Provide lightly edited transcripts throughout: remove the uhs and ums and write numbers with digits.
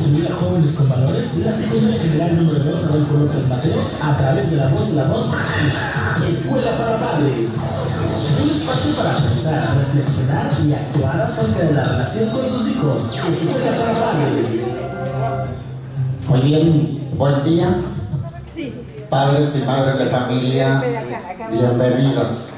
servir a jóvenes con valores, la Secundaria General número 2 Adolfo López Mateos, a través de la voz presenta Escuela para Padres. Un espacio para pensar, reflexionar y actuar acerca de la relación con sus hijos. Escuela para Padres. Muy bien, buen día. Padres y madres de familia, bienvenidos.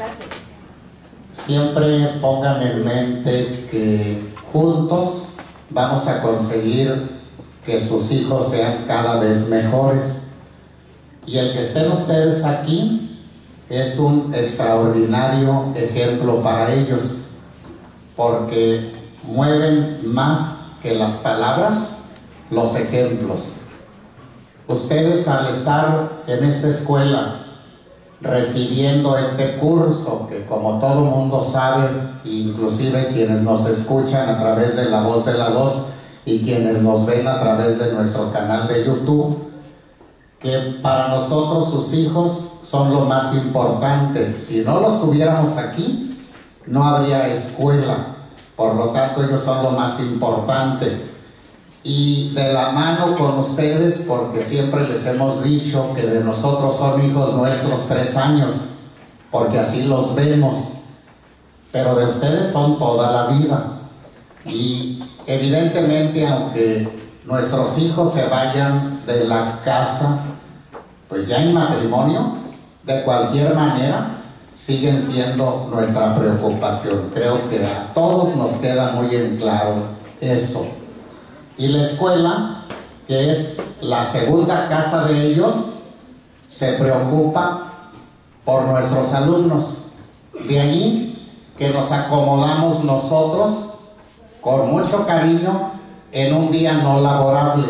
Siempre pongan en mente que juntos vamos a conseguir que sus hijos sean cada vez mejores. Y el que estén ustedes aquí es un extraordinario ejemplo para ellos, porque mueven más que las palabras los ejemplos. Ustedes, al estar en esta escuela recibiendo este curso, que como todo mundo sabe, inclusive quienes nos escuchan a través de La Voz de la Voz y quienes nos ven a través de nuestro canal de YouTube, que para nosotros sus hijos son lo más importante. Si no los tuviéramos aquí, no habría escuela. Por lo tanto, ellos son lo más importante. Y de la mano con ustedes, porque siempre les hemos dicho que de nosotros son hijos nuestros 3 años, porque así los vemos, pero de ustedes son toda la vida. Y evidentemente, aunque nuestros hijos se vayan de la casa, pues ya en matrimonio, de cualquier manera, siguen siendo nuestra preocupación. Creo que a todos nos queda muy en claro eso. Y la escuela, que es la segunda casa de ellos, se preocupa por nuestros alumnos. De allí que nos acomodamos nosotros con mucho cariño en un día no laborable.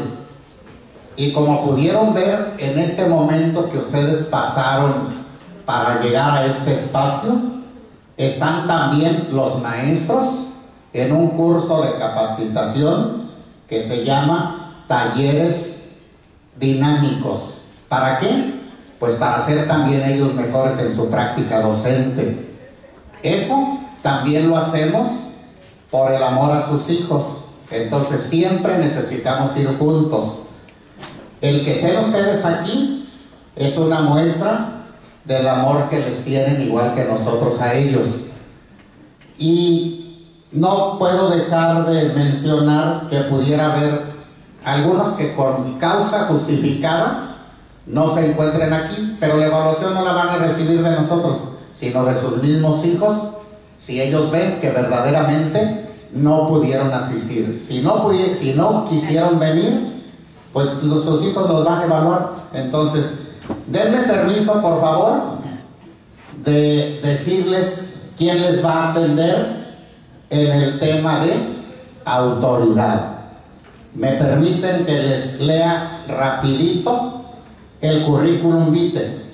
Y como pudieron ver en este momento que ustedes pasaron para llegar a este espacio, están también los maestros en un curso de capacitación que se llama Talleres Dinámicos. ¿Para qué? Pues para ser también ellos mejores en su práctica docente. Eso también lo hacemos por el amor a sus hijos. Entonces siempre necesitamos ir juntos. El que estén ustedes aquí es una muestra del amor que les tienen, igual que nosotros a ellos. Y no puedo dejar de mencionar que pudiera haber algunos que con causa justificada no se encuentren aquí, pero la evaluación no la van a recibir de nosotros, sino de sus mismos hijos, si ellos ven que verdaderamente no pudieron asistir. Si no quisieron venir, pues sus hijos los van a evaluar. Entonces, denme permiso, por favor, de decirles quién les va a atender en el tema de autoridad. Me permiten que les lea rapidito el currículum vitae.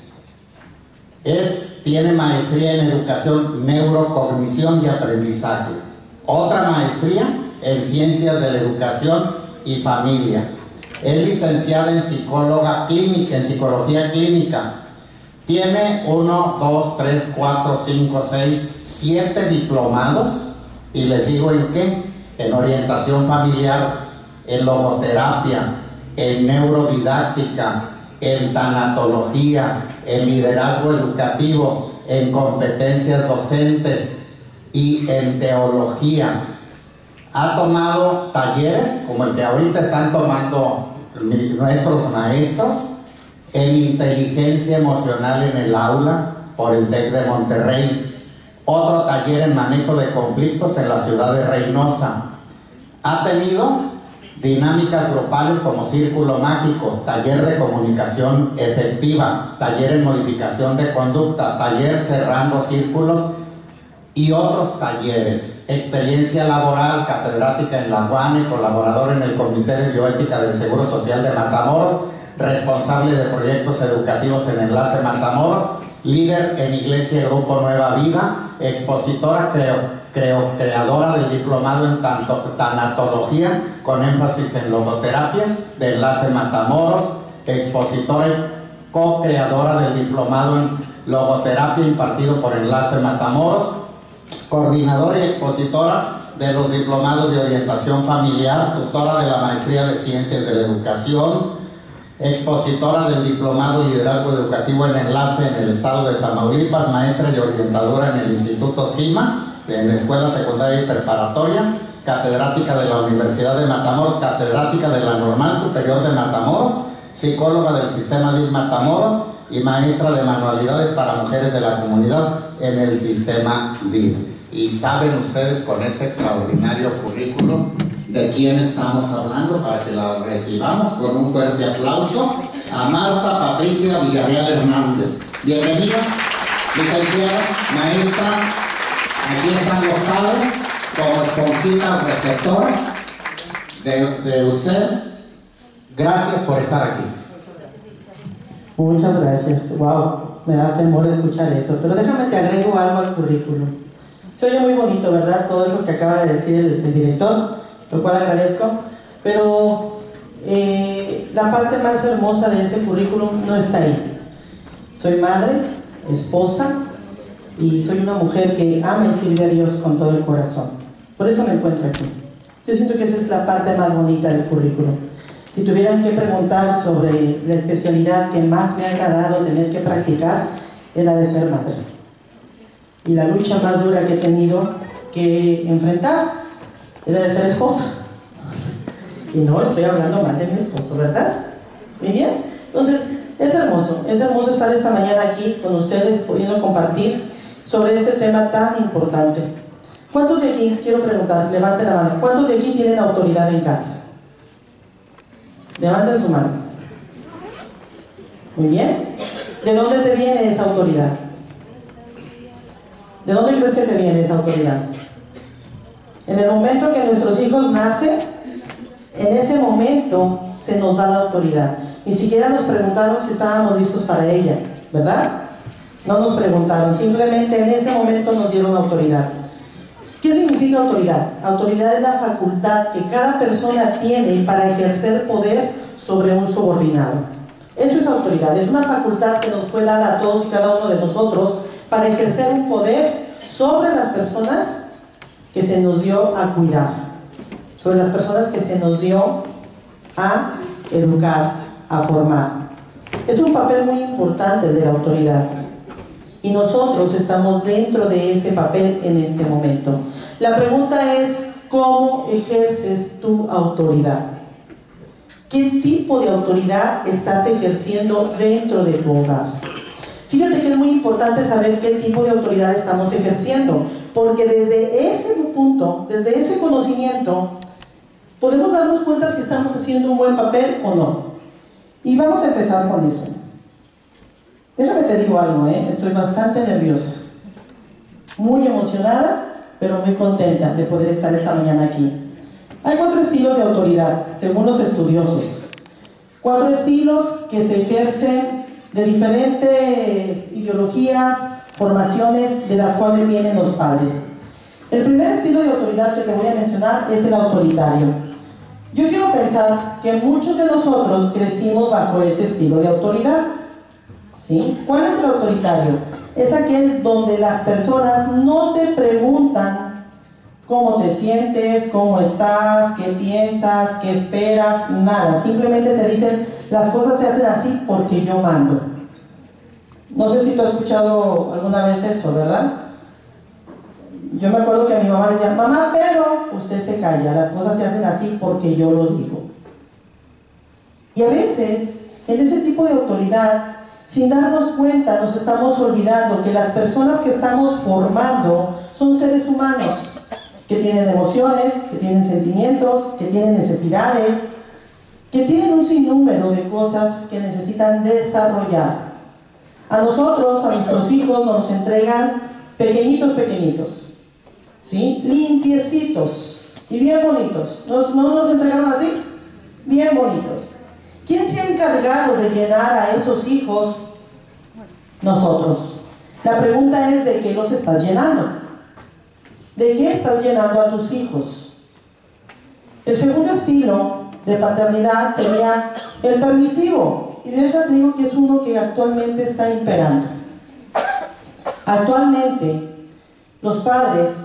Tiene maestría en educación, neurocognición y aprendizaje. Otra maestría en ciencias de la educación y familia. Es licenciada en psicología clínica. Tiene 1, 2, 3, 4, 5, 6, 7 diplomados. Y les digo en qué: en orientación familiar, en logoterapia, en neurodidáctica, en tanatología, en liderazgo educativo, en competencias docentes y en teología. Ha tomado talleres como el que ahorita están tomando nuestros maestros en inteligencia emocional en el aula por el TEC de Monterrey. Otro taller en manejo de conflictos en la ciudad de Reynosa. Ha tenido dinámicas grupales como Círculo Mágico, taller de comunicación efectiva, taller en modificación de conducta, taller cerrando círculos y otros talleres. Experiencia laboral, catedrática en la UANE, colaborador en el Comité de Bioética del Seguro Social de Matamoros, responsable de proyectos educativos en Enlace Matamoros, líder en Iglesia y Grupo Nueva Vida, expositora, creadora del diplomado en tanatología con énfasis en logoterapia de Enlace Matamoros, expositora y co-creadora del diplomado en logoterapia impartido por Enlace Matamoros, coordinadora y expositora de los diplomados de orientación familiar, tutora de la maestría de Ciencias de la Educación, expositora del diplomado Liderazgo Educativo en Enlace en el estado de Tamaulipas, maestra y orientadora en el Instituto CIMA, en la Escuela Secundaria y Preparatoria, catedrática de la Universidad de Matamoros, catedrática de la Normal Superior de Matamoros, psicóloga del Sistema DIF Matamoros y maestra de manualidades para mujeres de la comunidad en el Sistema DIF. Y saben ustedes con ese extraordinario currículum de quién estamos hablando, para que la recibamos con un fuerte aplauso a Marta Patricia Villarreal Hernández. Bienvenida, licenciada, maestra. Aquí están los padres como esponjitas receptoras de usted. Gracias por estar aquí. Muchas gracias. Wow, me da temor escuchar eso, pero déjame te agrego algo al currículum. Se oye muy bonito, ¿verdad? Todo eso que acaba de decir el director, lo cual agradezco, pero la parte más hermosa de ese currículum no está ahí. Soy madre, esposa y soy una mujer que ama y sirve a Dios con todo el corazón. Por eso me encuentro aquí. Yo siento que esa es la parte más bonita del currículum. Si tuvieran que preguntar sobre la especialidad que más me ha agradado tener que practicar, es la de ser madre. Y la lucha más dura que he tenido que enfrentar es la de ser esposa. Y no estoy hablando mal de mi esposo, ¿verdad? Muy bien. Entonces, es hermoso estar esta mañana aquí con ustedes, pudiendo compartir sobre este tema tan importante. ¿Cuántos de aquí, quiero preguntar, levanten la mano, cuántos de aquí tienen autoridad en casa? Levanten su mano. Muy bien. ¿De dónde te viene esa autoridad? ¿De dónde crees que te viene esa autoridad? En el momento que nuestros hijos nacen, en ese momento se nos da la autoridad. Ni siquiera nos preguntaron si estábamos listos para ella, ¿verdad? No nos preguntaron, simplemente en ese momento nos dieron autoridad. ¿Qué significa autoridad? Autoridad es la facultad que cada persona tiene para ejercer poder sobre un subordinado. Eso es autoridad, es una facultad que nos fue dada a todos y cada uno de nosotros para ejercer un poder sobre las personas que se nos dio a cuidar, sobre las personas que se nos dio a educar, a formar. Es un papel muy importante el de la autoridad. Y nosotros estamos dentro de ese papel en este momento. La pregunta es, ¿cómo ejerces tu autoridad? ¿Qué tipo de autoridad estás ejerciendo dentro de tu hogar? Fíjate que es muy importante saber qué tipo de autoridad estamos ejerciendo, porque desde ese punto, desde ese conocimiento, podemos darnos cuenta si estamos haciendo un buen papel o no. Y vamos a empezar con eso. Déjame te digo algo, estoy bastante nerviosa, muy emocionada, pero muy contenta de poder estar esta mañana aquí. Hay 4 estilos de autoridad, según los estudiosos. 4 estilos que se ejercen de diferentes ideologías, formaciones de las cuales vienen los padres. El primer estilo de autoridad que te voy a mencionar es el autoritario. Yo quiero pensar que muchos de nosotros crecimos bajo ese estilo de autoridad. ¿Sí? ¿Cuál es el autoritario? Es aquel donde las personas no te preguntan cómo te sientes, cómo estás, qué piensas, qué esperas, nada. Simplemente te dicen, las cosas se hacen así porque yo mando. No sé si tú has escuchado alguna vez eso, ¿verdad? Yo me acuerdo que a mi mamá le decía, mamá, pero usted se calla, las cosas se hacen así porque yo lo digo. Y a veces, en ese tipo de autoridad, sin darnos cuenta, nos estamos olvidando que las personas que estamos formando son seres humanos, que tienen emociones, que tienen sentimientos, que tienen necesidades, que tienen un sinnúmero de cosas que necesitan desarrollar. A nosotros, a nuestros hijos, nos entregan pequeñitos, ¿sí? Limpiecitos y bien bonitos. ¿No nos entregaron así? Bien bonitos. ¿Quién se ha encargado de llenar a esos hijos? Nosotros. La pregunta es, ¿de qué los estás llenando? ¿De qué estás llenando a tus hijos? El segundo estilo de paternidad sería el permisivo. Y déjame digo que es uno que actualmente está imperando. Actualmente, los padres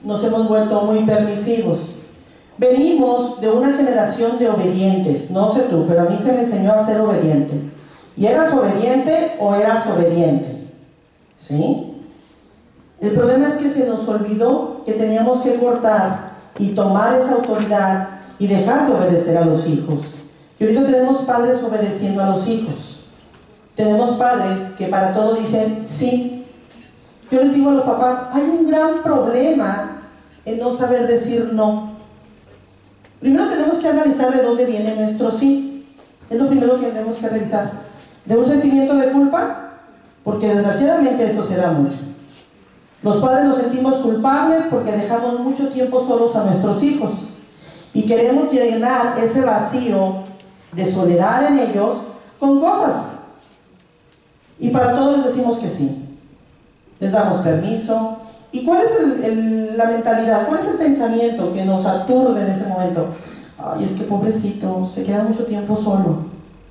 nos hemos vuelto muy permisivos. Venimos de una generación de obedientes, no sé tú, pero a mí se me enseñó a ser obediente. ¿Y eras obediente o eras obediente? ¿Sí? El problema es que se nos olvidó que teníamos que cortar y tomar esa autoridad y dejar de obedecer a los hijos. Y ahorita tenemos padres obedeciendo a los hijos. Tenemos padres que para todo dicen sí. Yo les digo a los papás, hay un gran problema en no saber decir no. Primero tenemos que analizar de dónde viene nuestro sí. Es lo primero que tenemos que revisar. ¿De un sentimiento de culpa? Porque desgraciadamente eso se da mucho. Los padres nos sentimos culpables porque dejamos mucho tiempo solos a nuestros hijos y queremos llenar ese vacío de soledad en ellos con cosas. Y para todos les decimos que sí. Les damos permiso. ¿Y cuál es la mentalidad? ¿Cuál es el pensamiento que nos aturde en ese momento? Ay, es que pobrecito, se queda mucho tiempo solo.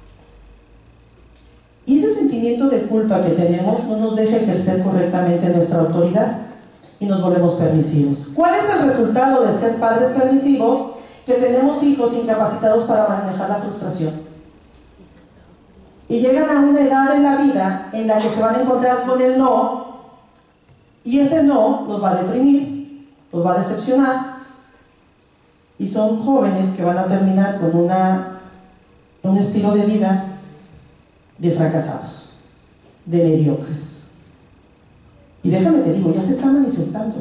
Y ese sentimiento de culpa que tenemos no nos deja ejercer correctamente nuestra autoridad y nos volvemos permisivos. ¿Cuál es el resultado de ser padres permisivos? Que tenemos hijos incapacitados para manejar la frustración. Y llegan a una edad en la vida en la que se van a encontrar con el no, y ese no los va a deprimir, los va a decepcionar, y son jóvenes que van a terminar con un estilo de vida de fracasados, de mediocres. Y déjame te digo, ya se está manifestando.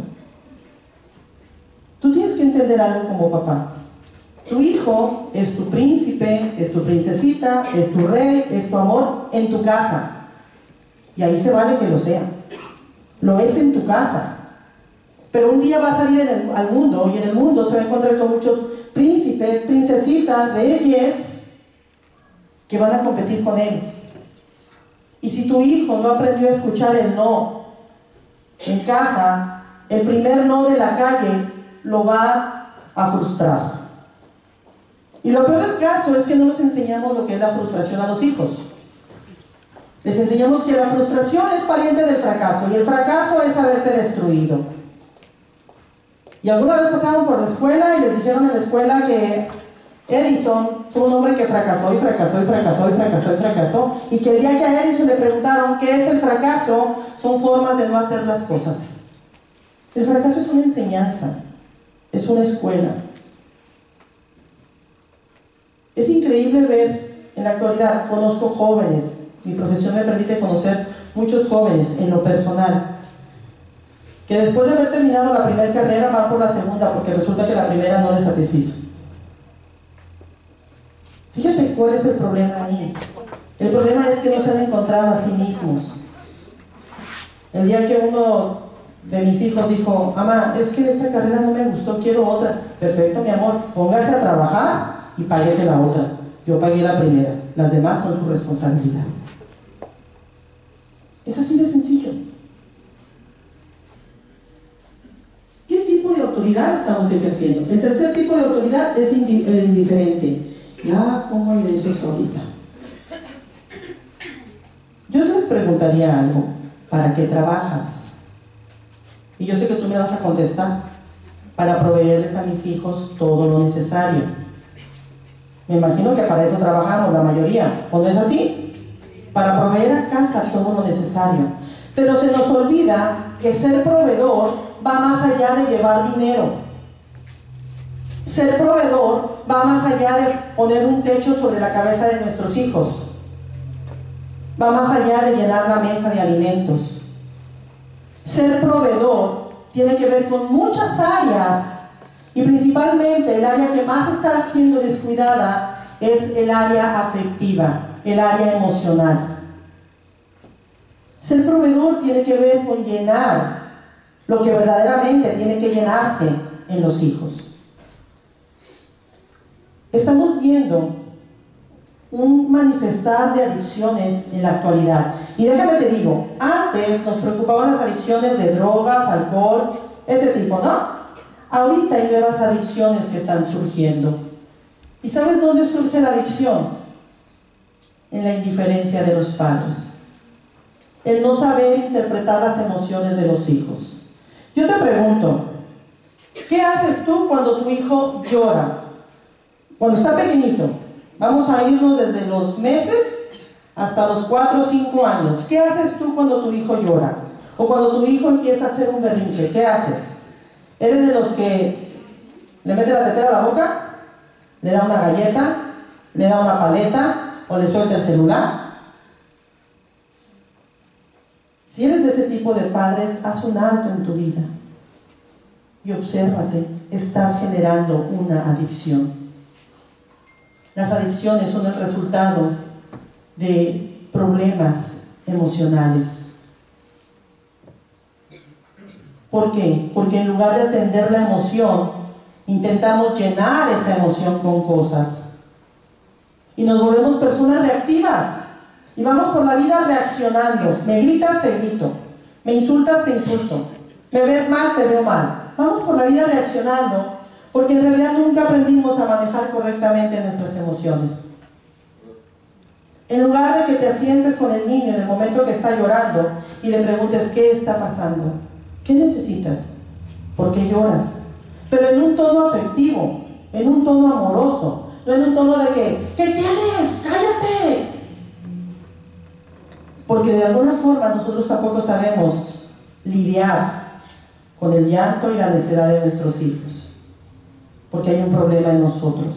Tú tienes que entender algo como papá. Tu hijo es tu príncipe, es tu princesita, es tu rey, es tu amor en tu casa. Y ahí se vale que lo sea. Lo es en tu casa. Pero un día va a salir al mundo, y en el mundo se va a encontrar con muchos príncipes, princesitas, reyes que van a competir con él. Y si tu hijo no aprendió a escuchar el no en casa, el primer no de la calle lo va a frustrar. Y lo peor del caso es que no nos enseñamos lo que es la frustración a los hijos. Les enseñamos que la frustración es pariente del fracaso, y el fracaso es haberte destruido. Y alguna vez pasaron por la escuela y les dijeron en la escuela que Edison fue un hombre que fracasó y fracasó y fracasó y fracasó y fracasó, y que el día que a Edison le preguntaron qué es el fracaso, son formas de no hacer las cosas. El fracaso es una enseñanza, es una escuela. Es increíble ver en la actualidad, conozco jóvenes, mi profesión me permite conocer muchos jóvenes en lo personal, que después de haber terminado la primera carrera van por la segunda porque resulta que la primera no les satisfizo. Fíjate cuál es el problema ahí. El problema es que no se han encontrado a sí mismos. El día que uno de mis hijos dijo, mamá, es que esta carrera no me gustó, quiero otra. Perfecto, mi amor, póngase a trabajar y páguese la otra. Yo pagué la primera, las demás son su responsabilidad. Es así de sencillo. ¿Qué tipo de autoridad estamos ejerciendo? El tercer tipo de autoridad es el indiferente. Ya, ¿cómo hay de eso ahorita? Yo les preguntaría algo. ¿Para qué trabajas? Y yo sé que tú me vas a contestar. Para proveerles a mis hijos todo lo necesario. Me imagino que para eso trabajamos la mayoría, ¿o no es así? Para proveer a casa todo lo necesario. Pero se nos olvida que ser proveedor va más allá de llevar dinero. Ser proveedor va más allá de poner un techo sobre la cabeza de nuestros hijos. Va más allá de llenar la mesa de alimentos. Ser proveedor tiene que ver con muchas áreas, y principalmente el área que más está siendo descuidada es el área afectiva, el área emocional. Ser proveedor tiene que ver con llenar lo que verdaderamente tiene que llenarse en los hijos. Estamos viendo un manifestar de adicciones en la actualidad. Y déjame te digo, antes nos preocupaban las adicciones de drogas, alcohol, ese tipo, ¿no? Ahorita hay nuevas adicciones que están surgiendo. ¿Y sabes dónde surge la adicción? En la indiferencia de los padres. El no saber interpretar las emociones de los hijos. Yo te pregunto, ¿Qué haces tú cuando tu hijo llora? Cuando está pequeñito. Vamos a irnos desde los meses hasta los 4 o 5 años. ¿Qué haces tú cuando tu hijo llora? O cuando tu hijo empieza a hacer un berrinche, ¿qué haces? ¿Eres de los que le mete la tetera a la boca? ¿Le da una galleta? ¿Le da una paleta? ¿O le suelta el celular? Si eres de ese tipo de padres, haz un alto en tu vida y obsérvate, estás generando una adicción. Las adicciones son el resultado de problemas emocionales. ¿Por qué? Porque en lugar de atender la emoción, intentamos llenar esa emoción con cosas. Y nos volvemos personas reactivas. Y vamos por la vida reaccionando. Me gritas, te grito. Me insultas, te insulto. Me ves mal, te veo mal. Vamos por la vida reaccionando, porque en realidad nunca aprendimos a manejar correctamente nuestras emociones. En lugar de que te asientes con el niño en el momento que está llorando y le preguntes, ¿qué está pasando? ¿Qué necesitas? ¿Por qué lloras? Pero en un tono afectivo, en un tono amoroso, no en un tono de que, ¿qué tienes? ¡Cállate! Porque de alguna forma nosotros tampoco sabemos lidiar con el llanto y la necedad de nuestros hijos, porque hay un problema en nosotros.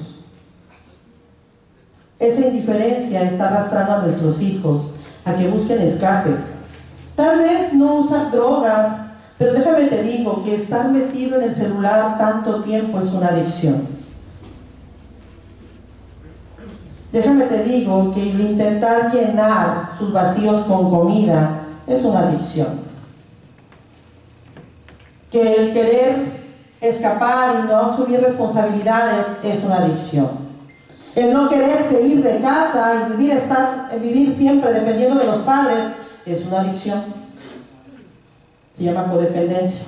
Esa indiferencia está arrastrando a nuestros hijos a que busquen escapes. Tal vez no usan drogas, pero déjame te digo que estar metido en el celular tanto tiempo es una adicción. Déjame te digo que el intentar llenar sus vacíos con comida es una adicción. Que el querer escapar y no asumir responsabilidades es una adicción. El no quererse ir de casa y vivir siempre dependiendo de los padres es una adicción. Se llama codependencia.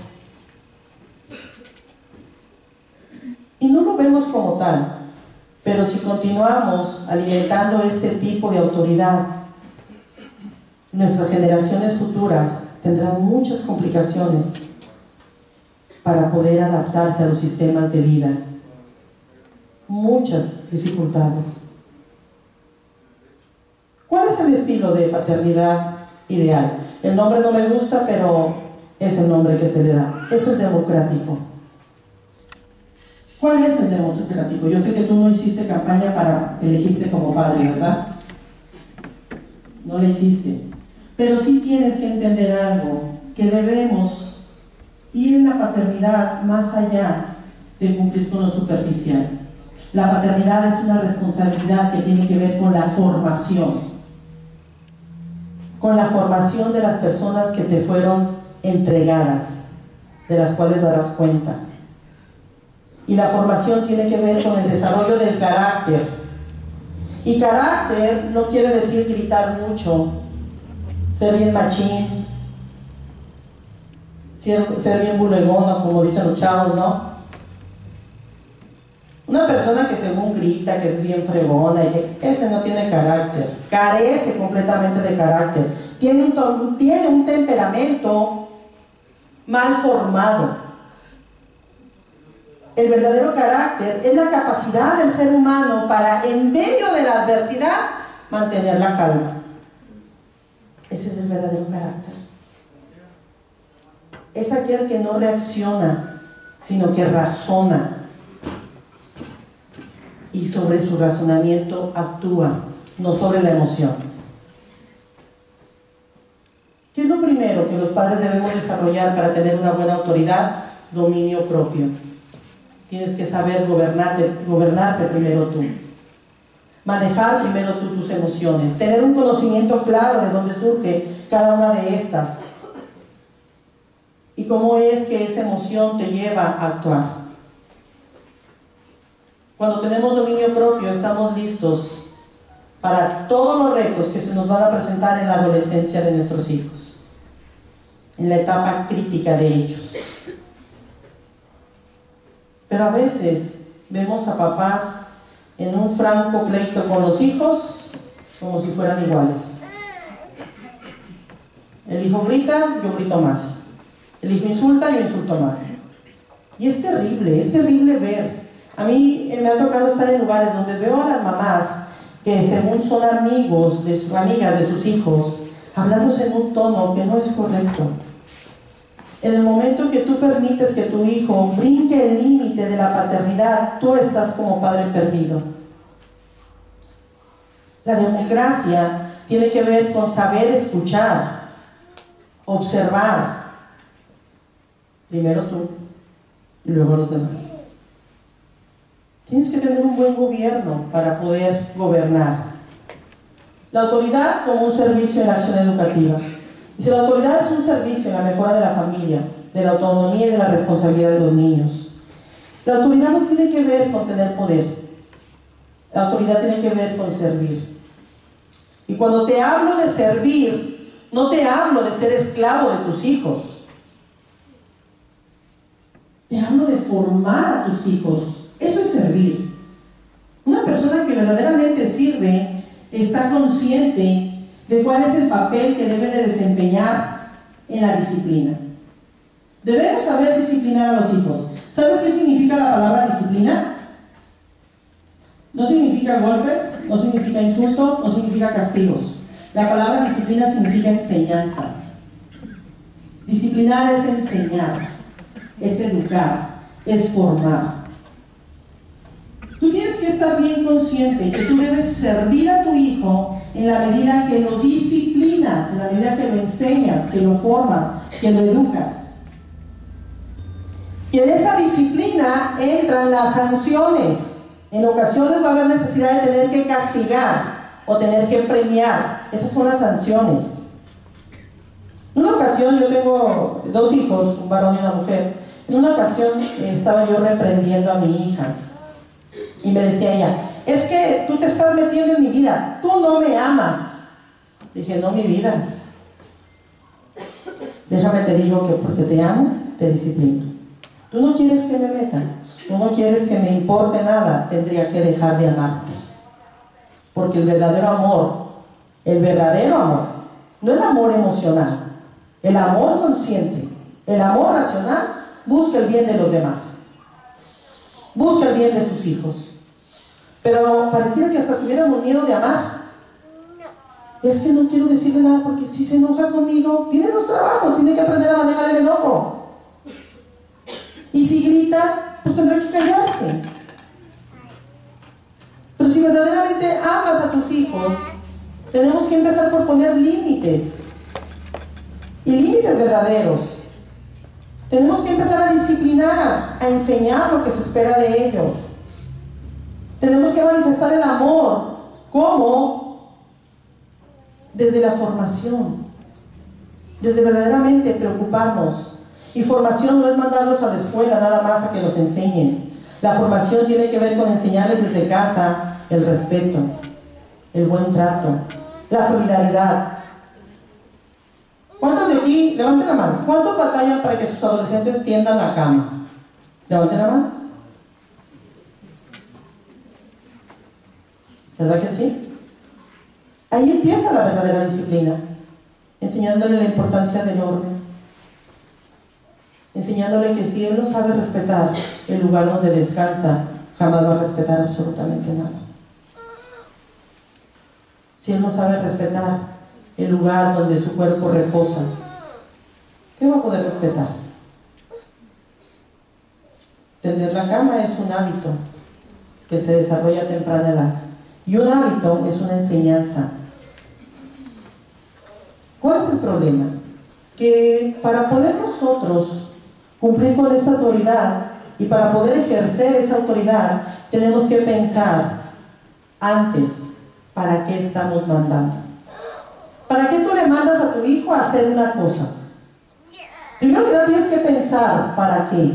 Y no lo vemos como tal. Pero si continuamos alimentando este tipo de autoridad, nuestras generaciones futuras tendrán muchas complicaciones para poder adaptarse a los sistemas de vida. Muchas dificultades. ¿Cuál es el estilo de paternidad ideal? El nombre no me gusta, pero es el nombre que se le da. Es el democrático. ¿Cuál es el democrático? Yo sé que tú no hiciste campaña para elegirte como padre, ¿verdad? No la hiciste. Pero sí tienes que entender algo, que debemos ir en la paternidad más allá de cumplir con lo superficial. La paternidad es una responsabilidad que tiene que ver con la formación de las personas que te fueron entregadas, de las cuales darás cuenta. Y la formación tiene que ver con el desarrollo del carácter. Y carácter no quiere decir gritar mucho, ser bien machín, ser bien bulegón, como dicen los chavos, ¿no? Una persona que según grita, que es bien fregona, ese no tiene carácter, carece completamente de carácter, tiene un temperamento mal formado. El verdadero carácter es la capacidad del ser humano para, en medio de la adversidad, mantener la calma. Ese es el verdadero carácter. Es aquel que no reacciona, sino que razona. Y sobre su razonamiento actúa, no sobre la emoción. ¿Qué es lo primero que los padres debemos desarrollar para tener una buena autoridad? Dominio propio. Tienes que saber gobernarte primero tú. Manejar primero tú tus emociones. Tener un conocimiento claro de dónde surge cada una de estas. Y cómo es que esa emoción te lleva a actuar. Cuando tenemos dominio propio, estamos listos para todos los retos que se nos van a presentar en la adolescencia de nuestros hijos, en la etapa crítica de ellos. Pero a veces vemos a papás en un franco pleito con los hijos como si fueran iguales. El hijo grita, yo grito más. El hijo insulta, yo insulto más. Y es terrible ver. A mí me ha tocado estar en lugares donde veo a las mamás que según son amigas de sus hijos, hablándose en un tono que no es correcto. En el momento que tú permites que tu hijo brinque el límite de la paternidad, tú estás como padre perdido. La democracia tiene que ver con saber escuchar, observar. Primero tú y luego los demás. Tienes que tener un buen gobierno para poder gobernar. La autoridad como un servicio en la acción educativa. Y si la autoridad es un servicio en la mejora de la familia, de la autonomía y de la responsabilidad de los niños, la autoridad no tiene que ver con tener poder. La autoridad tiene que ver con servir. Y cuando te hablo de servir, no te hablo de ser esclavo de tus hijos. Te hablo de formar a tus hijos. Eso es servir. Una persona que verdaderamente sirve está consciente de cuál es el papel que debe de desempeñar en la disciplina. Debemos saber disciplinar a los hijos. ¿Sabes qué significa la palabra disciplina? No significa golpes, no significa insultos, no significa castigos. La palabra disciplina significa enseñanza. Disciplinar es enseñar, es educar, es formar. Tú tienes que estar bien consciente que tú debes servir a tu hijo en la medida que lo disciplinas, en la medida que lo enseñas, que lo formas, que lo educas. Y en esa disciplina entran las sanciones. En ocasiones va a haber necesidad de tener que castigar o tener que premiar. Esas son las sanciones. En una ocasión, yo tengo 2 hijos, un varón y una mujer. En una ocasión estaba yo reprendiendo a mi hija. Y me decía ella, es que tú te estás metiendo en mi vida, tú no me amas. Dije, no, mi vida. Déjame te digo que porque te amo, te disciplino. Tú no quieres que me meta, tú no quieres que me importe nada, tendría que dejar de amarte. Porque el verdadero amor, no el amor emocional, el amor consciente, el amor racional, busca el bien de los demás, busca el bien de sus hijos. Pero pareciera que hasta tuviéramos miedo de amar. Es que no quiero decirle nada porque si se enoja conmigo, tiene los trabajos, tiene que aprender a manejar el enojo. Y si grita, pues tendrá que callarse. Pero si verdaderamente amas a tus hijos, tenemos que empezar por poner límites. Y límites verdaderos. Tenemos que empezar a disciplinar, a enseñar lo que se espera de ellos. Tenemos que manifestar el amor. ¿Cómo? Desde la formación. Desde verdaderamente preocuparnos. Y formación no es mandarlos a la escuela nada más a que los enseñen. La formación tiene que ver con enseñarles desde casa el respeto, el buen trato, la solidaridad. ¿Cuántos de aquí, levanten la mano, cuántos batallan para que sus adolescentes tiendan la cama? Levanten la mano. ¿Verdad que sí? Ahí empieza la verdadera disciplina, enseñándole la importancia del orden. Enseñándole que si él no sabe respetar el lugar donde descansa, jamás va a respetar absolutamente nada. Si él no sabe respetar el lugar donde su cuerpo reposa, ¿qué va a poder respetar? Tender la cama es un hábito que se desarrolla a temprana edad. Y un hábito es una enseñanza. ¿Cuál es el problema? Que para poder nosotros cumplir con esa autoridad y para poder ejercer esa autoridad tenemos que pensar antes para qué estamos mandando. ¿Para qué tú le mandas a tu hijo a hacer una cosa? Primero que nada tienes que pensar para qué.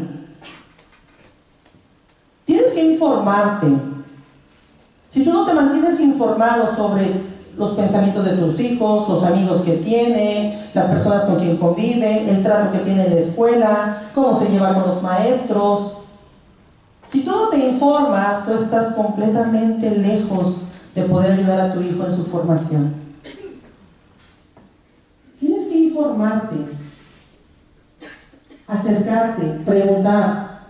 Tienes que informarte. Si tú no te mantienes informado sobre los pensamientos de tus hijos, los amigos que tiene, las personas con quien convive, el trato que tiene en la escuela, cómo se lleva con los maestros. Si tú no te informas, tú estás completamente lejos de poder ayudar a tu hijo en su formación. Tienes que informarte, acercarte, preguntar.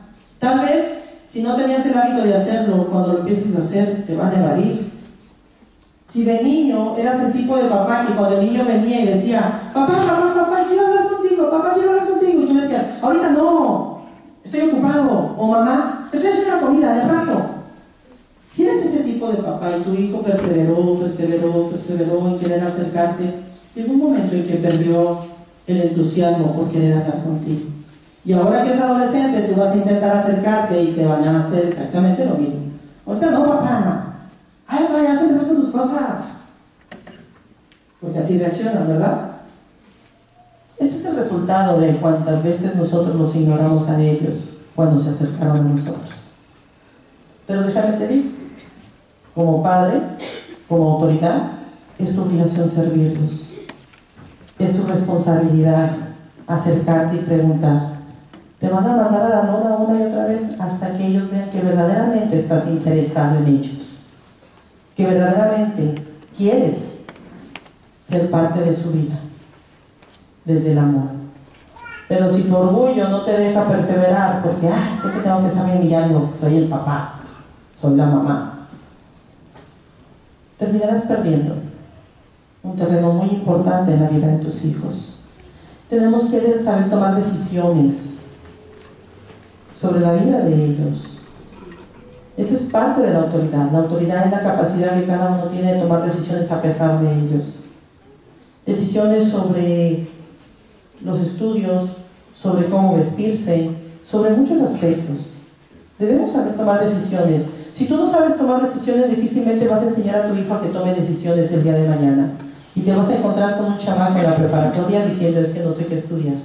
Tal vez, si no tenías el hábito de hacerlo, cuando lo empieces a hacer, te van a evadir. Si de niño eras el tipo de papá que cuando el niño venía y decía, papá, quiero hablar contigo, y tú le decías, ahorita no, estoy ocupado, o mamá, estoy haciendo la comida, de rato. Si eres ese tipo de papá y tu hijo perseveró en querer acercarse, llegó un momento en que perdió el entusiasmo por querer hablar contigo. Y ahora que es adolescente, tú vas a intentar acercarte y te van a hacer exactamente lo mismo. Ahorita no, papá. Ay, papá, ya se empezó con tus cosas. Porque así reaccionan, ¿verdad? Ese es el resultado de cuántas veces nosotros los ignoramos a ellos cuando se acercaron a nosotros. Pero déjame te digo, como padre, como autoridad, es tu obligación servirlos. Es tu responsabilidad acercarte y preguntar. Te van a mandar a la lona una y otra vez hasta que ellos vean que verdaderamente estás interesado en ellos, que verdaderamente quieres ser parte de su vida desde el amor. Pero si tu orgullo no te deja perseverar porque ¿por qué tengo que estar humillando? Soy el papá, soy la mamá, terminarás perdiendo un terreno muy importante en la vida de tus hijos. Tenemos que saber tomar decisiones sobre la vida de ellos. Eso es parte de la autoridad. La autoridad es la capacidad que cada uno tiene de tomar decisiones a pesar de ellos. Decisiones sobre los estudios, sobre cómo vestirse, sobre muchos aspectos. Debemos saber tomar decisiones. Si tú no sabes tomar decisiones, difícilmente vas a enseñar a tu hijo a que tome decisiones el día de mañana. Y te vas a encontrar con un chamaco en la preparatoria diciendo es que no sé qué estudiar.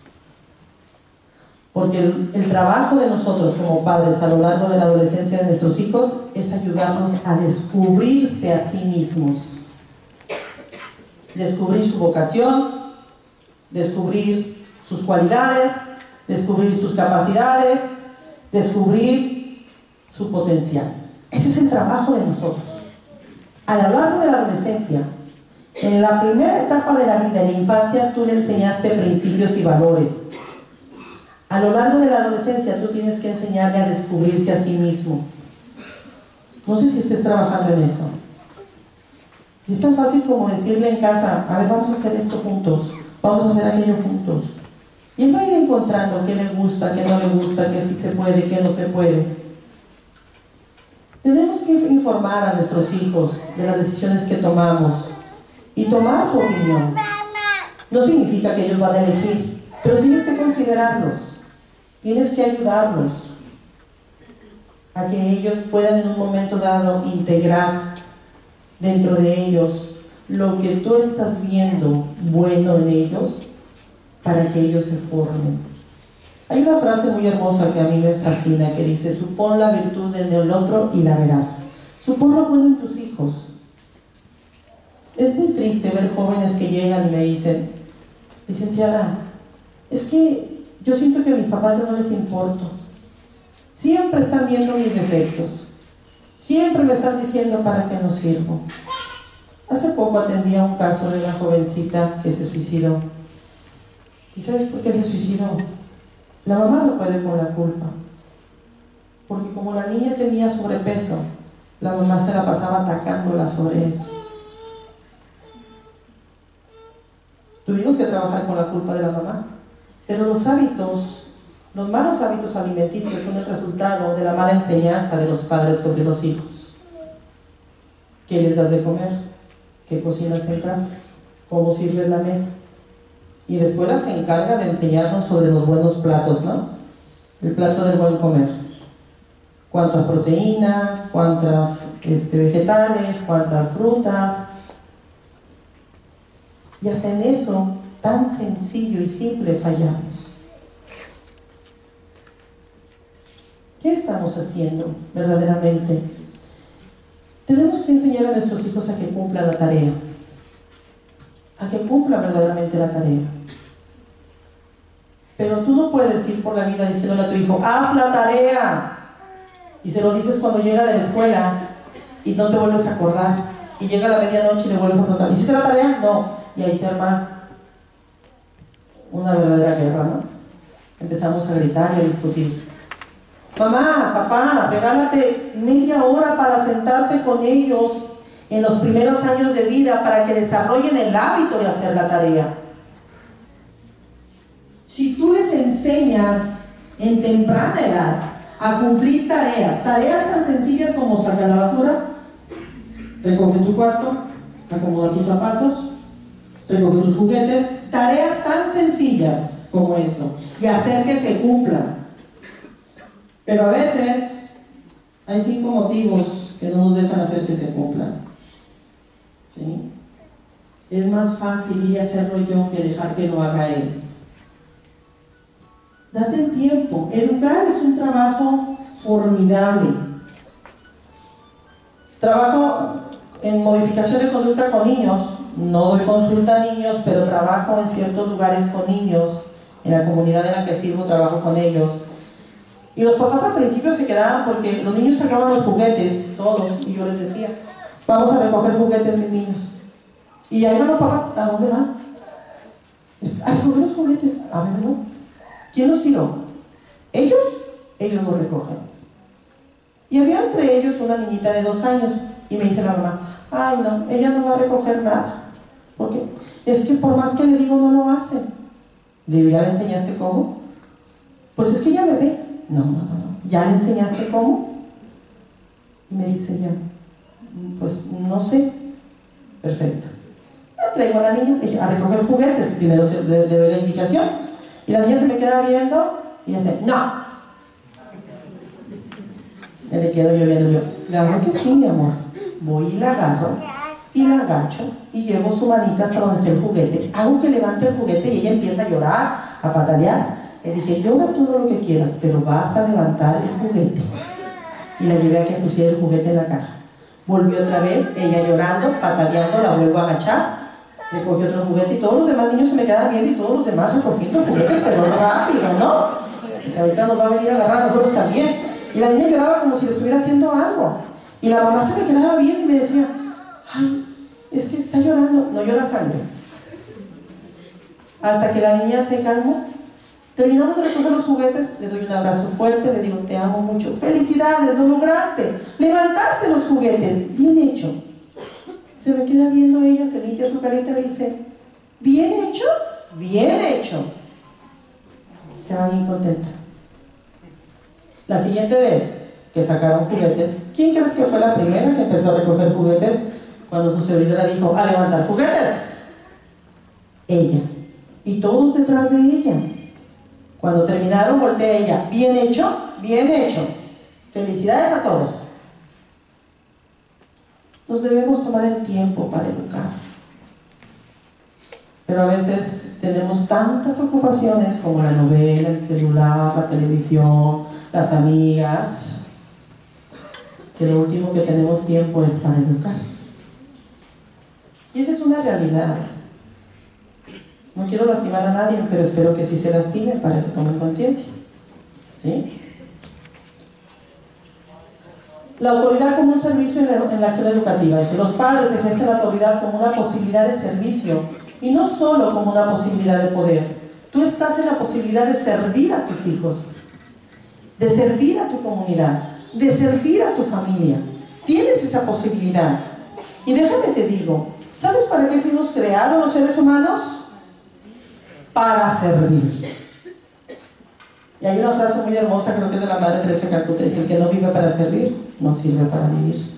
Porque el trabajo de nosotros como padres a lo largo de la adolescencia de nuestros hijos es ayudarlos a descubrirse a sí mismos. Descubrir su vocación, descubrir sus cualidades, descubrir sus capacidades, descubrir su potencial. Ese es el trabajo de nosotros. A lo largo de la adolescencia, en la primera etapa de la vida, en la infancia, tú le enseñaste principios y valores. A lo largo de la adolescencia, tú tienes que enseñarle a descubrirse a sí mismo. No sé si estés trabajando en eso. Y es tan fácil como decirle en casa, a ver, vamos a hacer esto juntos, vamos a hacer aquello juntos. Y él va a ir encontrando qué le gusta, qué no le gusta, qué sí se puede, qué no se puede. Tenemos que informar a nuestros hijos de las decisiones que tomamos y tomar su opinión. No significa que ellos van a elegir, pero tienes que considerarlos, tienes que ayudarlos a que ellos puedan en un momento dado integrar dentro de ellos lo que tú estás viendo bueno en ellos para que ellos se formen. Hay una frase muy hermosa que a mí me fascina que dice, supón la virtud en el otro y la verás. Supón lo bueno en tus hijos. Es muy triste ver jóvenes que llegan y me dicen, licenciada, es que yo siento que a mis papás no les importo. Siempre están viendo mis defectos. Siempre me están diciendo para qué no sirvo. Hace poco atendí a un caso de una jovencita que se suicidó. ¿Y sabes por qué se suicidó? La mamá no puede con la culpa. Porque como la niña tenía sobrepeso, la mamá se la pasaba atacándola sobre eso. Tuvimos que trabajar con la culpa de la mamá. Pero los hábitos, los malos hábitos alimenticios son el resultado de la mala enseñanza de los padres sobre los hijos. ¿Qué les das de comer? ¿Qué cocinas en casa? ¿Cómo sirves la mesa? Y la escuela se encarga de enseñarnos sobre los buenos platos, ¿no? El plato del buen comer. Cuántas proteínas, cuántas vegetales, cuántas frutas. Y hasta en eso, tan sencillo y simple, fallamos. ¿Qué estamos haciendo verdaderamente? Tenemos que enseñar a nuestros hijos a que cumplan la tarea. A que cumplan verdaderamente la tarea. Pero tú no puedes ir por la vida diciéndole a tu hijo, haz la tarea. Y se lo dices cuando llega de la escuela y no te vuelves a acordar. Y llega a la medianoche y le vuelves a preguntar, ¿hiciste la tarea? No. Y ahí se arma una verdadera guerra, ¿no? Empezamos a gritar y a discutir. Mamá, papá, regálate media hora para sentarte con ellos en los primeros años de vida para que desarrollen el hábito de hacer la tarea. Si tú les enseñas en temprana edad a cumplir tareas tan sencillas como sacar la basura, recoge tu cuarto, acomoda tus zapatos, recoge tus juguetes, tareas tan sencillas como eso, y hacer que se cumplan. Pero a veces hay 5 motivos que no nos dejan hacer que se cumplan. ¿Sí? Es más fácil ir a hacerlo yo que dejar que lo haga él. Date el tiempo. Educar es un trabajo formidable. Trabajo en modificación de conducta con niños. No doy consulta a niños, pero trabajo en ciertos lugares con niños. En la comunidad en la que sirvo trabajo con ellos. Y los papás al principio se quedaban porque los niños sacaban los juguetes, todos, y yo les decía, vamos a recoger juguetes, mis niños. Y ahí van los papás, ¿a dónde van? A recoger los juguetes. A ver, no. ¿Quién los tiró? ¿Ellos? Ellos los recogen. Y había entre ellos una niñita de 2 años, y me dice la mamá, ay no, ella no va a recoger nada. ¿Por qué? Es que por más que le digo no lo hace. Le digo, ¿ya le enseñaste cómo? Pues es que ella me ve. No. ¿Ya le enseñaste cómo? Y me dice ella, pues no sé. Perfecto. Ya traigo a la niña a recoger juguetes. Primero le doy la indicación. Y la niña se me queda viendo y dice, no. Y le quedo yo viendo yo. Claro que sí, mi amor. Voy y la agarro y la agacho y llevo su manita hasta donde está el juguete. Hago que levante el juguete y ella empieza a llorar, a patalear. Le dije, llora todo lo que quieras, pero vas a levantar el juguete. Y la llevé a que pusiera el juguete en la caja. Volvió otra vez, ella llorando, pataleando, la vuelvo a agachar. Recogió otro juguete y todos los demás niños se me quedan viendo y todos los demás recogiendo juguetes, pero rápido, ¿no? Y ahorita nos va a venir a agarrar a nosotros también. Y la niña lloraba como si le estuviera haciendo algo. Y la mamá se me quedaba viendo y me decía, ay, es que está llorando. No llora sangre. Hasta que la niña se calmó. Terminamos de recoger los juguetes, le doy un abrazo fuerte, le digo, te amo mucho. ¡Felicidades! ¡Lo lograste! ¡Levantaste los juguetes! ¡Bien hecho! Se me queda viendo ella, se limpia su carita y dice, ¿bien hecho? ¡Bien hecho! Se va bien contenta. La siguiente vez que sacaron juguetes, ¿quién crees que fue la primera que empezó a recoger juguetes cuando su señorita le dijo, a levantar juguetes? Ella. Y todos detrás de ella. Cuando terminaron, volteé a ella. ¿Bien hecho? Bien hecho. Felicidades a todos. Nos debemos tomar el tiempo para educar. Pero a veces tenemos tantas ocupaciones como la novela, el celular, la televisión, las amigas, que lo último que tenemos tiempo es para educar. Y esa es una realidad. No quiero lastimar a nadie, pero espero que sí se lastimen para que tomen conciencia. ¿Sí? La autoridad como un servicio en la acción educativa. Dice, los padres ejercen la autoridad como una posibilidad de servicio y no solo como una posibilidad de poder. Tú estás en la posibilidad de servir a tus hijos, de servir a tu comunidad, de servir a tu familia. Tienes esa posibilidad. Y déjame te digo, ¿sabes para qué fuimos creados los seres humanos? Para servir. Y hay una frase muy hermosa, creo que es de la Madre Teresa de Calcuta, dice, el que no vive para servir, no sirve para vivir.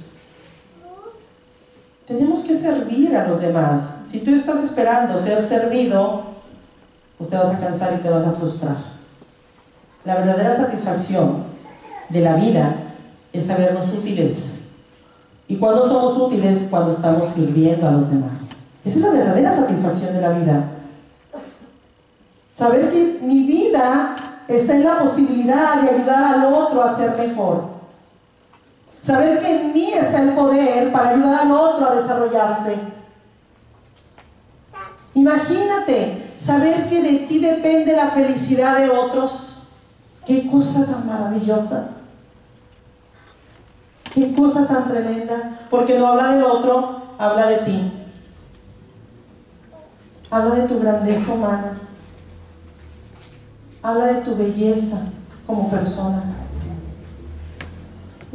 Tenemos que servir a los demás. Si tú estás esperando ser servido, pues te vas a cansar y te vas a frustrar. La verdadera satisfacción de la vida es sabernos útiles. ¿Y cuándo somos útiles? Cuando estamos sirviendo a los demás. Esa es la verdadera satisfacción de la vida. Saber que mi vida está en la posibilidad de ayudar al otro a ser mejor. Saber que en mí está el poder para ayudar al otro a desarrollarse. Imagínate, saber que de ti depende la felicidad de otros. ¡Qué cosa tan maravillosa! ¡Qué cosa tan tremenda! Porque no habla del otro, habla de ti. Habla de tu grandeza humana. Habla de tu belleza como persona.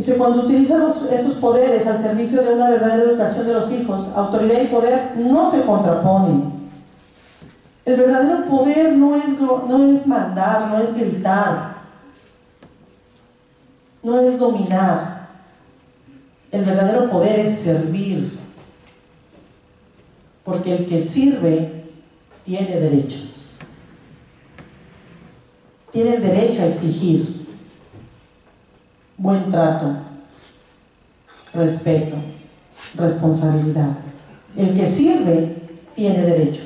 Dice, cuando utilizan esos poderes al servicio de una verdadera educación de los hijos, autoridad y poder no se contraponen. El verdadero poder no es mandar, no es gritar, no es dominar. El verdadero poder es servir, porque el que sirve tiene derechos. Tiene el derecho a exigir buen trato, respeto, responsabilidad. El que sirve tiene derechos.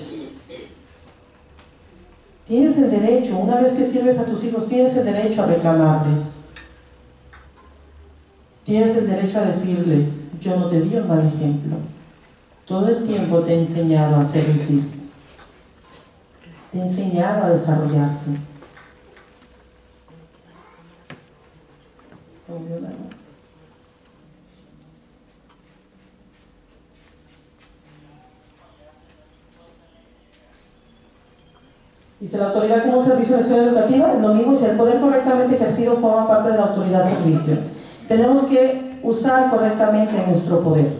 Tienes el derecho, una vez que sirves a tus hijos, tienes el derecho a reclamarles. Tienes el derecho a decirles, yo no te di un mal ejemplo. Todo el tiempo te he enseñado a ser útil. Te he enseñado a desarrollarte. Dice, la autoridad como un servicio de acción educativa es lo mismo, y si el poder correctamente ejercido forma parte de la autoridad servicio. Tenemos que usar correctamente nuestro poder.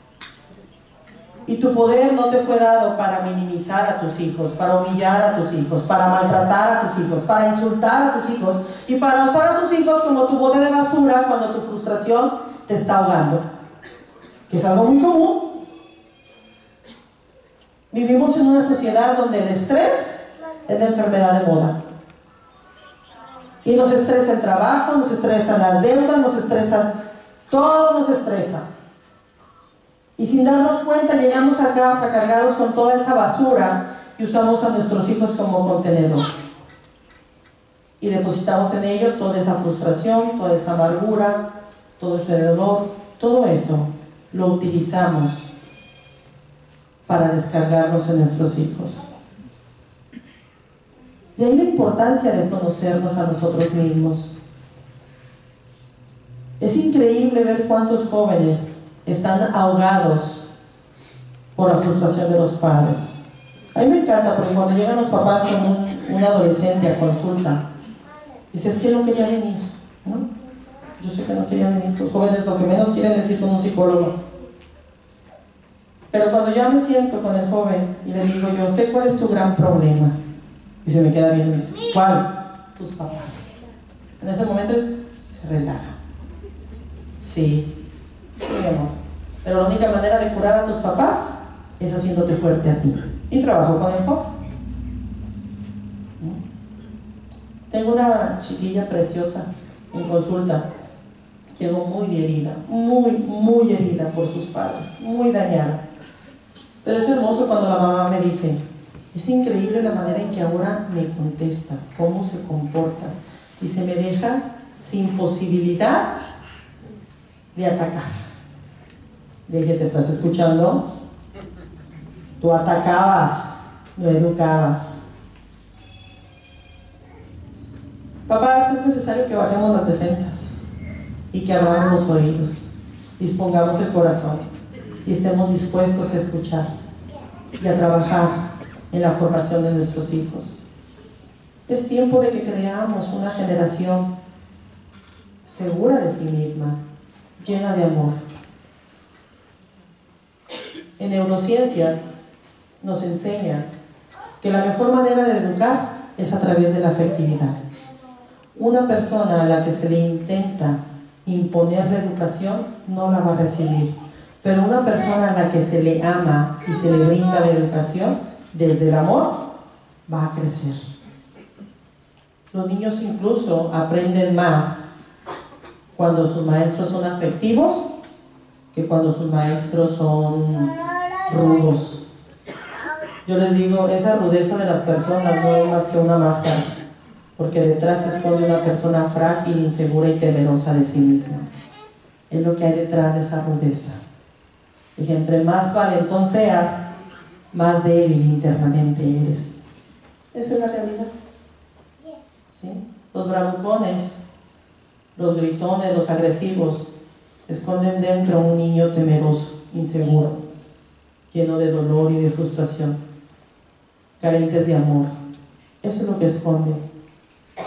Y tu poder no te fue dado para minimizar a tus hijos, para humillar a tus hijos, para maltratar a tus hijos, para insultar a tus hijos y para usar a tus hijos como tu bote de basura cuando tu frustración te está ahogando. Que es algo muy común. Vivimos en una sociedad donde el estrés es la enfermedad de moda. Y nos estresa el trabajo, nos estresan las deudas, nos estresan, todo nos estresa. Y sin darnos cuenta llegamos a casa cargados con toda esa basura y usamos a nuestros hijos como contenedor. Y depositamos en ellos toda esa frustración, toda esa amargura, todo ese dolor, todo eso lo utilizamos para descargarnos en nuestros hijos. De ahí la importancia de conocernos a nosotros mismos. Es increíble ver cuántos jóvenes están ahogados por la frustración de los padres. A mí me encanta porque cuando llegan los papás con un adolescente a consulta, dice, es que no quería venir, ¿no? Yo sé que no quería venir, los jóvenes lo que menos quieren decir con un psicólogo. Pero cuando yo me siento con el joven y le digo, yo sé cuál es tu gran problema, y se me queda viendo y dice, ¿cuál? Tus papás. En ese momento se relaja. Sí, mi amor. Pero la única manera de curar a tus papás es haciéndote fuerte a ti. Y trabajo con el joven. Tengo una chiquilla preciosa en consulta. Llegó muy herida, muy herida por sus padres, muy dañada. Pero es hermoso cuando la mamá me dice, es increíble la manera en que ahora me contesta, cómo se comporta. Y se me deja sin posibilidad de atacar. Le dije, ¿te estás escuchando? Tú atacabas, no educabas. Papás, es necesario que bajemos las defensas y que abramos los oídos, dispongamos el corazón y estemos dispuestos a escuchar y a trabajar en la formación de nuestros hijos. Es tiempo de que creamos una generación segura de sí misma, llena de amor. En neurociencias nos enseñan que la mejor manera de educar es a través de la afectividad. Una persona a la que se le intenta imponer la educación no la va a recibir, pero una persona a la que se le ama y se le brinda la educación desde el amor va a crecer. Los niños incluso aprenden más cuando sus maestros son afectivos que cuando sus maestros son rudos. Yo les digo, esa rudeza de las personas no es más que una máscara, porque detrás se esconde una persona frágil, insegura y temerosa de sí misma. Es lo que hay detrás de esa rudeza. Y que entre más valentón seas, más débil internamente eres. Esa es la realidad. ¿Sí? Los bravucones, los gritones, los agresivos, esconden dentro un niño temeroso, inseguro, lleno de dolor y de frustración, carentes de amor. Eso es lo que esconden.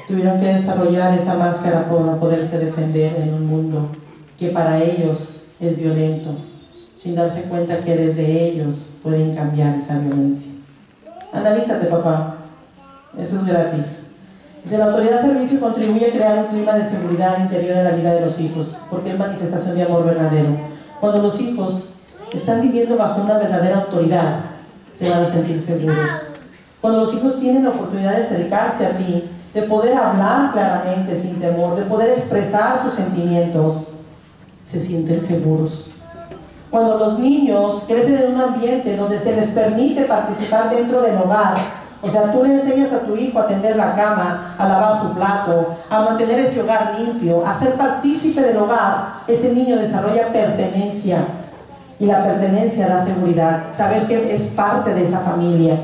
tuvieron que desarrollar esa máscara para poderse defender en un mundo que para ellos es violento, sin darse cuenta que desde ellos pueden cambiar esa violencia. Analízate, papá, eso es gratis. Dice, la autoridad de servicio contribuye a crear un clima de seguridad interior en la vida de los hijos, porque es manifestación de amor verdadero. Cuando los hijos están viviendo bajo una verdadera autoridad, se van a sentir seguros. Cuando los hijos tienen la oportunidad de acercarse a ti, de poder hablar claramente sin temor, de poder expresar sus sentimientos, se sienten seguros. Cuando los niños crecen en un ambiente donde se les permite participar dentro del hogar, o sea, tú le enseñas a tu hijo a tender la cama, a lavar su plato, a mantener ese hogar limpio, a ser partícipe del hogar, ese niño desarrolla pertenencia. Y la pertenencia da seguridad, saber que es parte de esa familia.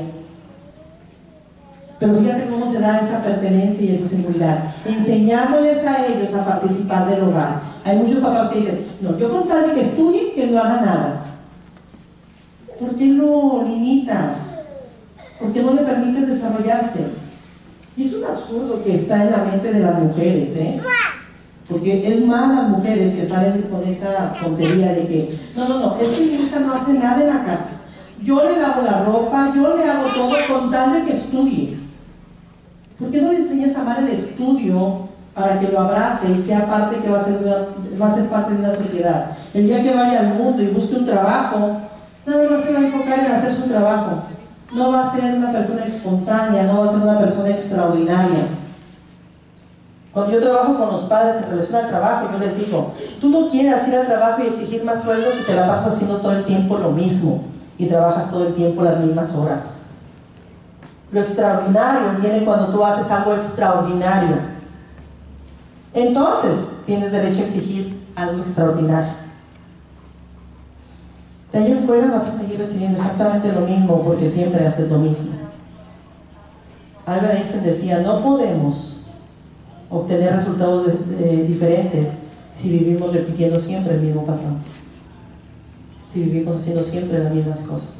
Pero fíjate cómo se da esa pertenencia y esa seguridad, enseñándoles a ellos a participar del hogar. Hay muchos papás que dicen, no, yo con tal de que estudie, que no haga nada. ¿Por qué lo limitas? ¿Por qué no le permites desarrollarse? Y es un absurdo que está en la mente de las mujeres, ¿eh? Porque es más las mujeres que salen con esa tontería de que no, es que mi hija no hace nada en la casa. Yo le lavo la ropa, yo le hago todo con tal de que estudie. ¿Por qué no le enseñas a amar el estudio para que lo abrace y sea parte que va a ser parte de una sociedad? El día que vaya al mundo y busque un trabajo, nada más se va a enfocar en hacer su trabajo. No va a ser una persona espontánea, no va a ser una persona extraordinaria. Cuando yo trabajo con los padres en relación al trabajo, yo les digo, tú no quieras ir al trabajo y exigir más sueldos si te la pasas haciendo todo el tiempo lo mismo y trabajas todo el tiempo las mismas horas. Lo extraordinario viene cuando tú haces algo extraordinario. Entonces, tienes derecho a exigir algo extraordinario. De ahí en fuera vas a seguir recibiendo exactamente lo mismo porque siempre haces lo mismo. Albert Einstein decía, no podemos obtener resultados diferentes si vivimos repitiendo siempre el mismo patrón, si vivimos haciendo siempre las mismas cosas.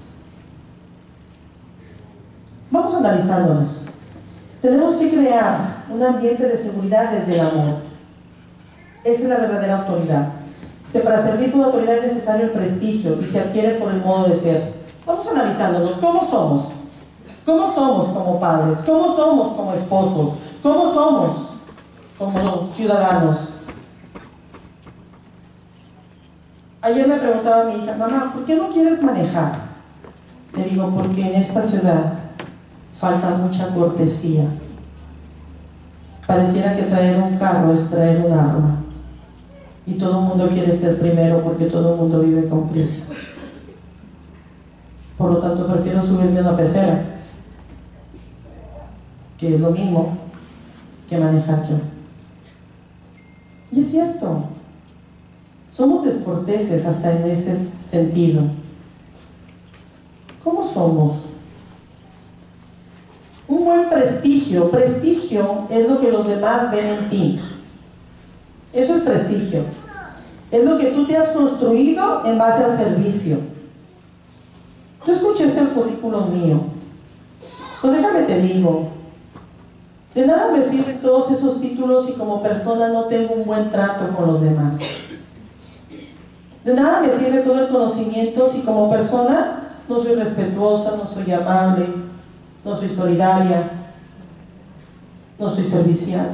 Vamos analizándonos. Tenemos que crear un ambiente de seguridad desde el amor. Esa es la verdadera autoridad. Para servir con autoridad es necesario el prestigio y se adquiere por el modo de ser. Vamos analizándonos. ¿Cómo somos? ¿Cómo somos como padres? ¿Cómo somos como esposos? ¿Cómo somos como ciudadanos? Ayer me preguntaba mi hija, mamá, ¿por qué no quieres manejar? Le digo, porque en esta ciudad falta mucha cortesía. Pareciera que traer un carro es traer un arma. Y todo el mundo quiere ser primero porque todo el mundo vive con prisa. Por lo tanto, prefiero subirme a una pecera, que es lo mismo que manejar yo. Y es cierto, somos descorteses hasta en ese sentido. ¿Cómo somos? Un buen prestigio. Prestigio es lo que los demás ven en ti. Eso es prestigio. Es lo que tú te has construido en base al servicio. Tú escuchaste el currículum mío. Pues déjame te digo, de nada me sirven todos esos títulos si como persona no tengo un buen trato con los demás. De nada me sirve todo el conocimiento si como persona no soy respetuosa, no soy amable, no soy solidaria, no soy servicial.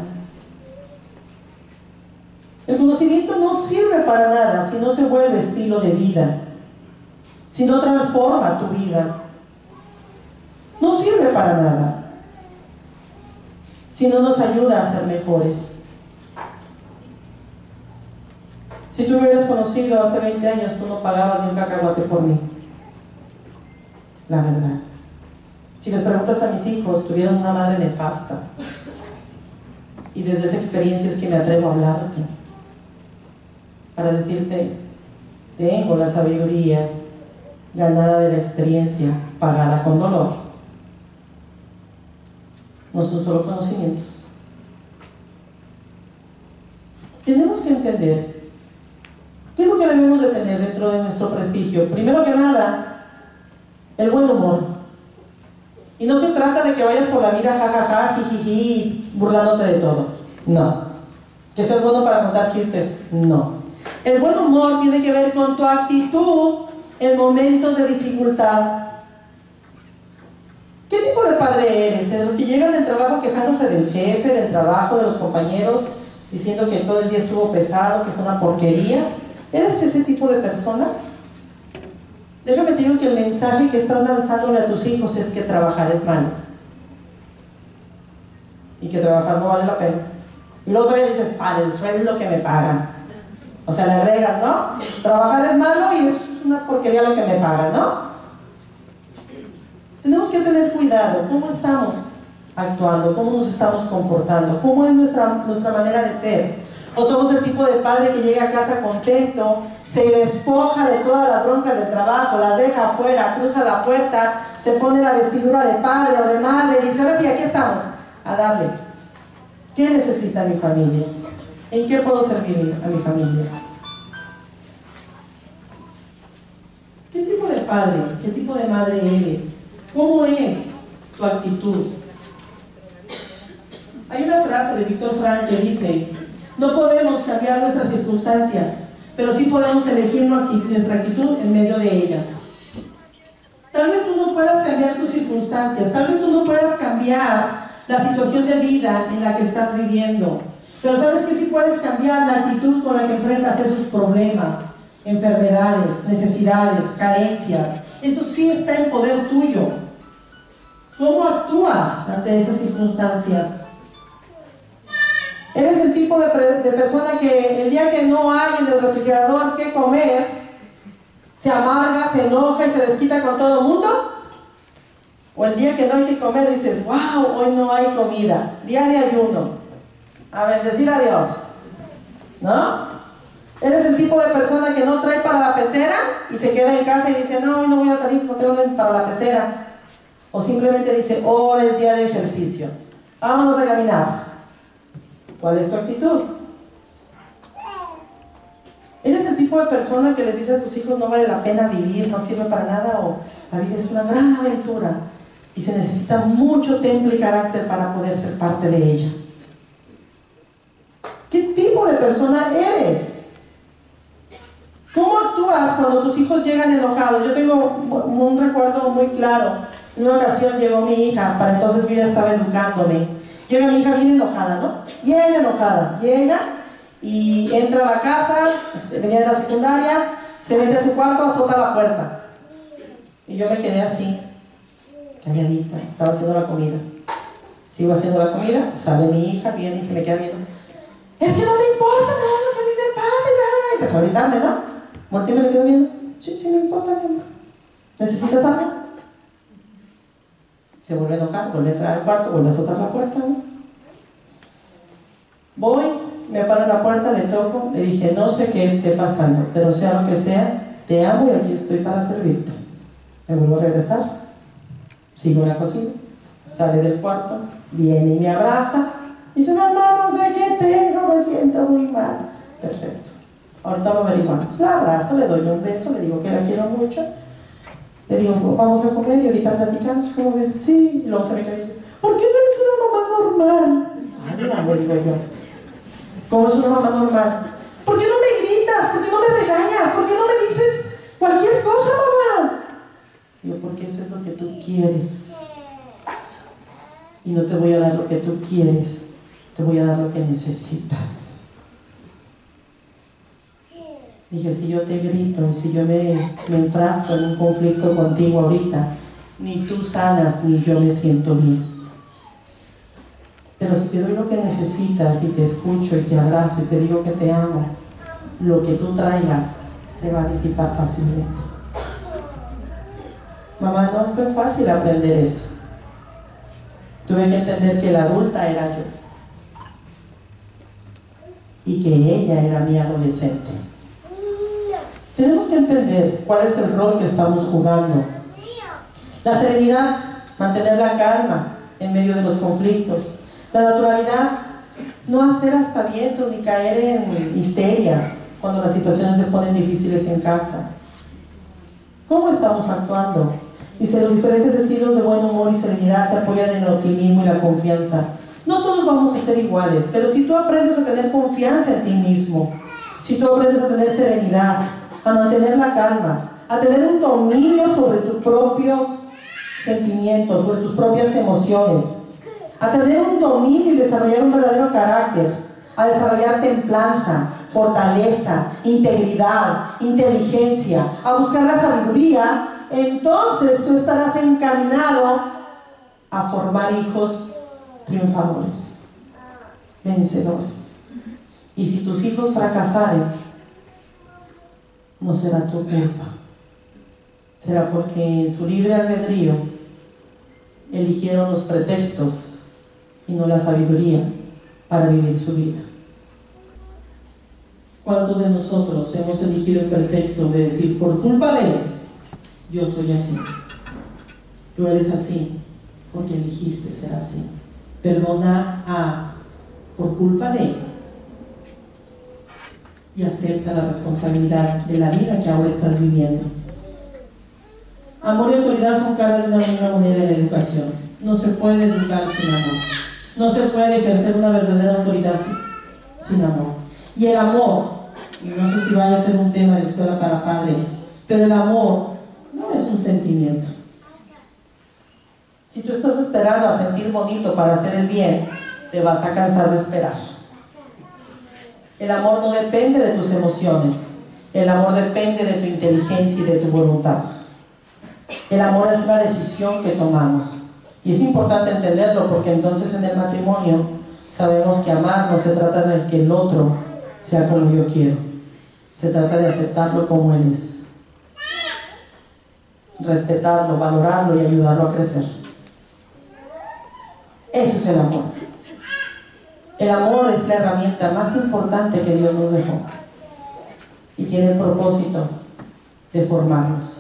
El conocimiento no sirve para nada si no se vuelve estilo de vida, si no transforma tu vida. No sirve para nada si no nos ayuda a ser mejores. Si tú me hubieras conocido hace 20 años, tú no pagabas ni un cacahuate por mí. La verdad. Si les preguntas a mis hijos, tuvieron una madre nefasta. Y desde esa experiencia es que me atrevo a hablarte. Para decirte, tengo la sabiduría ganada de la experiencia, pagada con dolor. No son solo conocimientos. Tenemos que entender qué es lo que debemos de tener dentro de nuestro prestigio. Primero que nada, el buen humor. Y Y no se trata de que vayas por la vida jajaja, jijiji, burlándote de todo. No. ¿Que seas bueno para contar chistes? No. El buen humor tiene que ver con tu actitud en momentos de dificultad. ¿Qué tipo de padre eres? ¿De los que llegan del trabajo quejándose del jefe, del trabajo, de los compañeros, diciendo que todo el día estuvo pesado, que fue una porquería? ¿Eres ese tipo de persona? Déjame te digo que el mensaje que estás lanzándole a tus hijos es que trabajar es malo. Y que trabajar no vale la pena. Y luego todavía dices, para el sueldo que me pagan. O sea, le agregas, ¿no? Trabajar es malo y es una porquería lo que me pagan, ¿no? Tenemos que tener cuidado. ¿Cómo estamos actuando? ¿Cómo nos estamos comportando? ¿Cómo es nuestra manera de ser? ¿O somos el tipo de padre que llega a casa contento, se despoja de todas las broncas del trabajo, las deja afuera, cruza la puerta, se pone la vestidura de padre o de madre y dice, ahora sí, aquí estamos, a darle? ¿Qué necesita mi familia? ¿En qué puedo servir a mi familia? ¿Qué tipo de padre, qué tipo de madre eres? ¿Cómo es tu actitud? Hay una frase de Víctor Frank que dice, no podemos cambiar nuestras circunstancias, pero sí podemos elegir nuestra actitud en medio de ellas. Tal vez tú no puedas cambiar tus circunstancias, tal vez tú no puedas cambiar la situación de vida en la que estás viviendo, pero sabes que sí puedes cambiar la actitud con la que enfrentas esos problemas, enfermedades, necesidades, carencias. Eso sí está en poder tuyo. ¿Cómo actúas ante esas circunstancias? ¿Eres el tipo de persona que el día que no hay en el refrigerador qué comer, se amarga, se enoja y se desquita con todo el mundo? ¿O el día que no hay que comer dices, wow, hoy no hay comida, día de ayuno, a bendecir a Dios? ¿No? ¿Eres el tipo de persona que no trae para la pecera y se queda en casa y dice, no, hoy no voy a salir, no tengo para la pecera? O simplemente dice, oh, es día de ejercicio, vámonos a caminar. ¿Cuál es tu actitud? ¿Eres el tipo de persona que les dice a tus hijos no vale la pena vivir, no sirve para nada, o la vida es una gran aventura y se necesita mucho temple y carácter para poder ser parte de ella? ¿Qué tipo de persona eres? ¿Cómo actúas cuando tus hijos llegan enojados? Yo tengo un recuerdo muy claro. En una ocasión llegó mi hija, para entonces yo ya estaba educándome. Llega mi hija bien enojada, ¿no? Bien enojada. Llega y entra a la casa, venía de la secundaria, se mete a su cuarto, azota la puerta. Y yo me quedé así, calladita, estaba haciendo la comida. Sigo haciendo la comida, sale mi hija, viene y se me queda viendo. Es que no te importa nada lo que a mí me pasa, y empezó a gritarme, ¿no? Volteo y me lo quedo viendo. Sí, sí, no importa, mi amor. ¿Necesitas algo? Se vuelve a enojar, vuelve a entrar al cuarto, vuelve a azotar la puerta, ¿no? Voy, me paro en la puerta, le toco, le dije, no sé qué esté pasando, pero sea lo que sea, te amo y aquí estoy para servirte. Me vuelvo a regresar, sigo en la cocina, sale del cuarto, viene y me abraza, y dice, mamá, no sé qué tengo, me siento muy mal. Perfecto, ahorita lo averiguamos. La abrazo, le doy un beso, le digo que la quiero mucho. Le digo, vamos a comer y ahorita platicamos, ¿cómo ves? Sí, y luego se me cae y dice, ¿por qué no eres una mamá normal? Ay, no, le digo yo, ¿cómo es una mamá normal? ¿Por qué no me gritas? ¿Por qué no me regañas? ¿Por qué no me dices cualquier cosa, mamá? Digo, porque eso es lo que tú quieres. Y no te voy a dar lo que tú quieres, te voy a dar lo que necesitas. Dije, si yo te grito, si yo me enfrasco en un conflicto contigo ahorita, ni tú sanas, ni yo me siento bien. Pero si te doy lo que necesitas y te escucho y te abrazo y te digo que te amo, lo que tú traigas se va a disipar fácilmente. Mamá, no fue fácil aprender eso. Tuve que entender que la adulta era yo y que ella era mi adolescente. Tenemos que entender cuál es el rol que estamos jugando. La serenidad, mantener la calma en medio de los conflictos. La naturalidad, no hacer aspavientos ni caer en histerias cuando las situaciones se ponen difíciles en casa. ¿Cómo estamos actuando? Dice, los diferentes estilos de buen humor y serenidad se apoyan en el optimismo y la confianza. No todos vamos a ser iguales, pero si tú aprendes a tener confianza en ti mismo, si tú aprendes a tener serenidad, a mantener la calma, a tener un dominio sobre tus propios sentimientos, sobre tus propias emociones, a tener un dominio y desarrollar un verdadero carácter, a desarrollar templanza, fortaleza, integridad, inteligencia, a buscar la sabiduría, entonces tú estarás encaminado a formar hijos triunfadores, vencedores. Y si tus hijos fracasaren, no será tu culpa, será porque en su libre albedrío eligieron los pretextos y no la sabiduría para vivir su vida. ¿Cuántos de nosotros hemos elegido el pretexto de decir, por culpa de él, yo soy así? Tú eres así porque elegiste ser así. Perdona por culpa de él y acepta la responsabilidad de la vida que ahora estás viviendo. Amor y autoridad son caras de una misma moneda en la educación. No se puede educar sin amor. No se puede ejercer una verdadera autoridad sin amor. Y el amor, y no sé si vaya a ser un tema de la escuela para padres, pero el amor no es un sentimiento. Si tú estás esperando a sentir bonito para hacer el bien, te vas a cansar de esperar. El amor no depende de tus emociones. El amor depende de tu inteligencia y de tu voluntad. El amor es una decisión que tomamos. Y es importante entenderlo porque entonces en el matrimonio sabemos que amar no se trata de que el otro sea como yo quiero. Se trata de aceptarlo como él es. Respetarlo, valorarlo y ayudarlo a crecer. Eso es el amor. El amor es la herramienta más importante que Dios nos dejó. Y tiene el propósito de formarnos.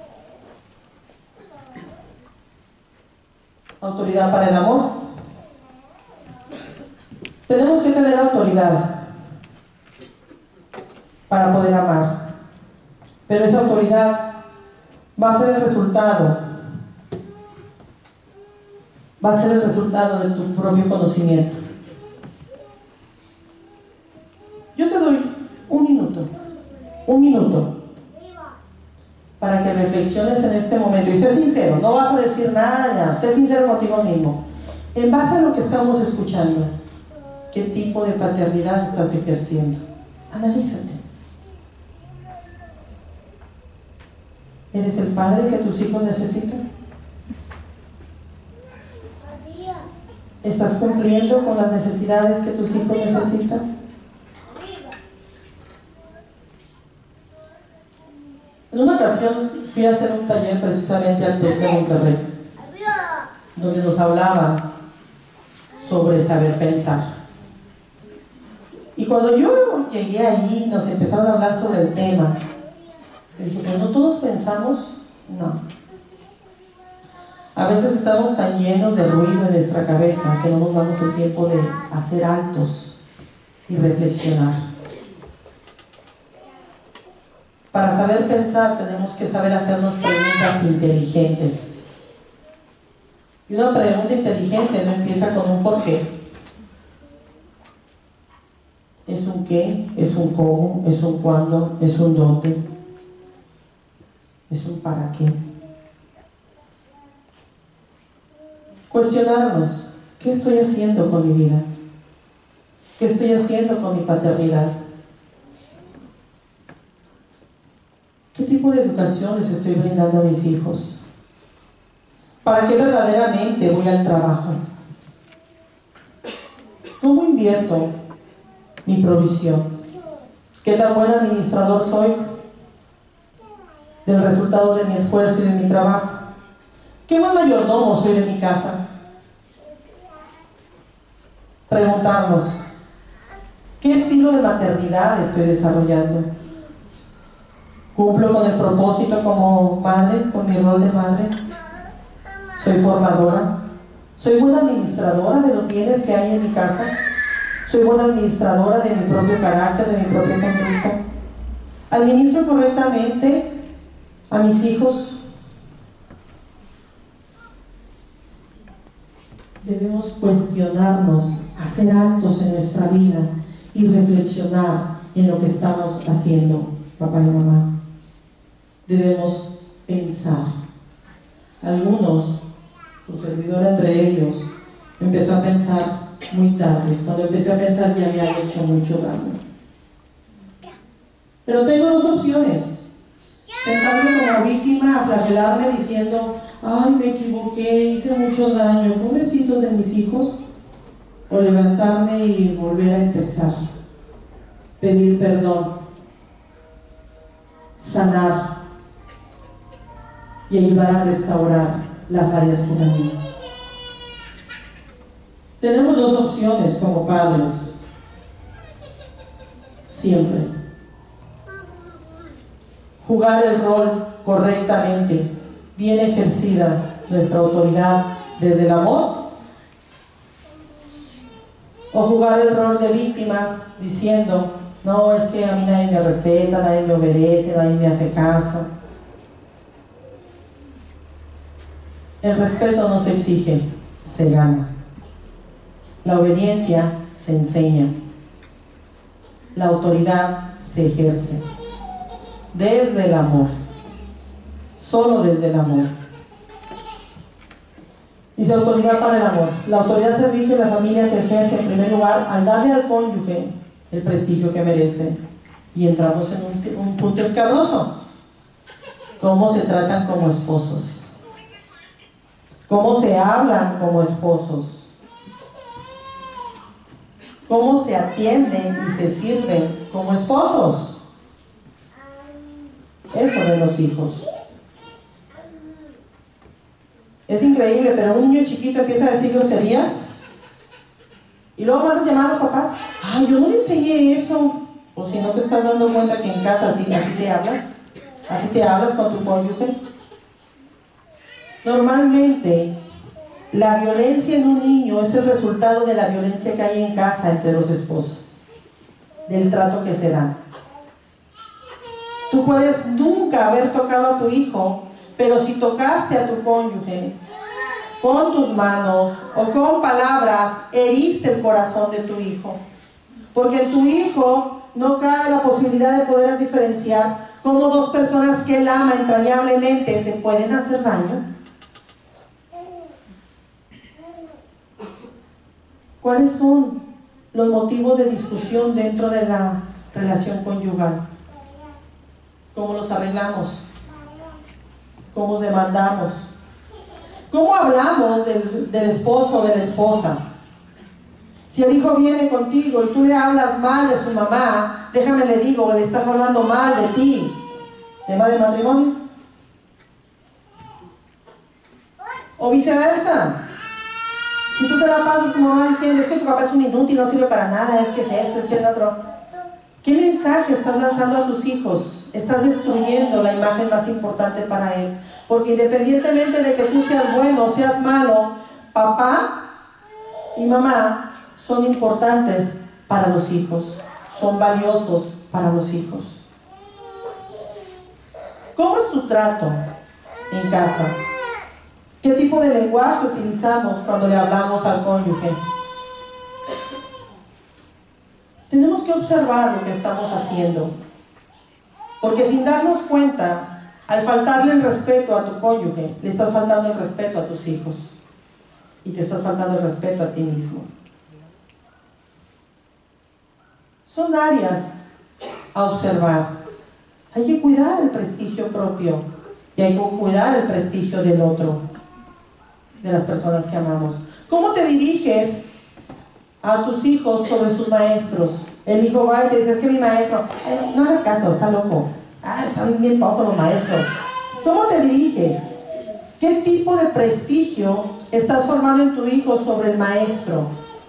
Autoridad para el amor. Tenemos que tener autoridad para poder amar. Pero esa autoridad va a ser el resultado. Va a ser el resultado de tu propio conocimiento. Yo te doy un minuto, para que reflexiones en este momento y sé sincero, no vas a decir nada ya, sé sincero contigo mismo. En base a lo que estamos escuchando, ¿qué tipo de paternidad estás ejerciendo? Analízate. ¿Eres el padre que tus hijos necesitan? ¿Estás cumpliendo con las necesidades que tus hijos necesitan? En una ocasión fui a hacer un taller precisamente al TEC de Monterrey, donde nos hablaban sobre saber pensar. Y cuando yo llegué allí, nos empezaron a hablar sobre el tema. Dije, pues no todos pensamos, no. A veces estamos tan llenos de ruido en nuestra cabeza que no nos damos el tiempo de hacer altos y reflexionar. Para saber pensar tenemos que saber hacernos preguntas inteligentes. Y una pregunta inteligente no empieza con un por qué. Es un qué, es un cómo, es un cuándo, es un dónde, es un para qué. Cuestionarnos, ¿qué estoy haciendo con mi vida? ¿Qué estoy haciendo con mi paternidad? ¿Qué tipo de educación les estoy brindando a mis hijos? ¿Para qué verdaderamente voy al trabajo? ¿Cómo invierto mi provisión? ¿Qué tan buen administrador soy del resultado de mi esfuerzo y de mi trabajo? ¿Qué buen mayordomo soy de mi casa? Preguntarnos, ¿qué estilo de maternidad estoy desarrollando? ¿Cumplo con el propósito como madre, con mi rol de madre? ¿Soy formadora? ¿Soy buena administradora de los bienes que hay en mi casa? ¿Soy buena administradora de mi propio carácter, de mi propia conducta? ¿Administro correctamente a mis hijos? debemos cuestionarnos, hacer actos en nuestra vida y reflexionar en lo que estamos haciendo, papá y mamá. Debemos pensar. Algunos, tu servidor entre ellos, empezó a pensar muy tarde. Cuando empecé a pensar ya había hecho mucho daño. Pero tengo dos opciones: sentarme como víctima a flagelarme diciendo, ay, me equivoqué, hice mucho daño, pobrecitos de mis hijos, o levantarme y volver a empezar, pedir perdón, sanar y ayudar a restaurar las áreas que dañé. Tenemos dos opciones como padres, siempre: jugar el rol correctamente, bien ejercida nuestra autoridad desde el amor, o jugar el rol de víctimas diciendo, no, es que a mí nadie me respeta, nadie me obedece, nadie me hace caso. El respeto no se exige, se gana. La obediencia se enseña. La autoridad se ejerce desde el amor, solo desde el amor. Dice autoridad para el amor. La autoridad servicio de la familia se ejerce en primer lugar al darle al cónyuge el prestigio que merece. Y entramos en un punto escabroso: cómo se tratan como esposos, cómo se hablan como esposos, cómo se atienden y se sirven como esposos. Eso de los hijos. Es increíble, pero un niño chiquito empieza a decir groserías y luego mandas llamar a los papás. Ay, yo no le enseñé eso. O si no te estás dando cuenta que en casa así te hablas con tu cónyuge. Normalmente la violencia en un niño es el resultado de la violencia que hay en casa entre los esposos, del trato que se da. Tú puedes nunca haber tocado a tu hijo, pero si tocaste a tu cónyuge con tus manos o con palabras, heriste el corazón de tu hijo. Porque en tu hijo no cabe la posibilidad de poder diferenciar cómo dos personas que él ama entrañablemente se pueden hacer daño. ¿Cuáles son los motivos de discusión dentro de la relación conyugal? ¿Cómo los arreglamos? ¿Cómo demandamos? ¿Cómo hablamos del esposo o de la esposa? Si el hijo viene contigo y tú le hablas mal de su mamá, déjame le digo, le estás hablando mal de ti. ¿Tema de matrimonio? O viceversa. Si tú te la pasas a tu mamá diciendo, es que tu papá es un inútil, no sirve para nada, es que es esto, es que es lo otro. ¿Qué mensaje estás lanzando a tus hijos? Estás destruyendo la imagen más importante para él. Porque independientemente de que tú seas bueno o seas malo, papá y mamá son importantes para los hijos, son valiosos para los hijos. ¿Cómo es tu trato en casa? ¿Qué tipo de lenguaje utilizamos cuando le hablamos al cónyuge? Tenemos que observar lo que estamos haciendo, porque sin darnos cuenta, al faltarle el respeto a tu cónyuge, le estás faltando el respeto a tus hijos y te estás faltando el respeto a ti mismo. Son áreas a observar. Hay que cuidar el prestigio propio y hay que cuidar el prestigio del otro, de las personas que amamos. ¿Cómo te diriges a tus hijos sobre sus maestros? El hijo va y te dice, es que mi maestro, no hagas caso, está loco. Están bien tontos los maestros. ¿Cómo te diriges? ¿Qué tipo de prestigio estás formando en tu hijo sobre el maestro?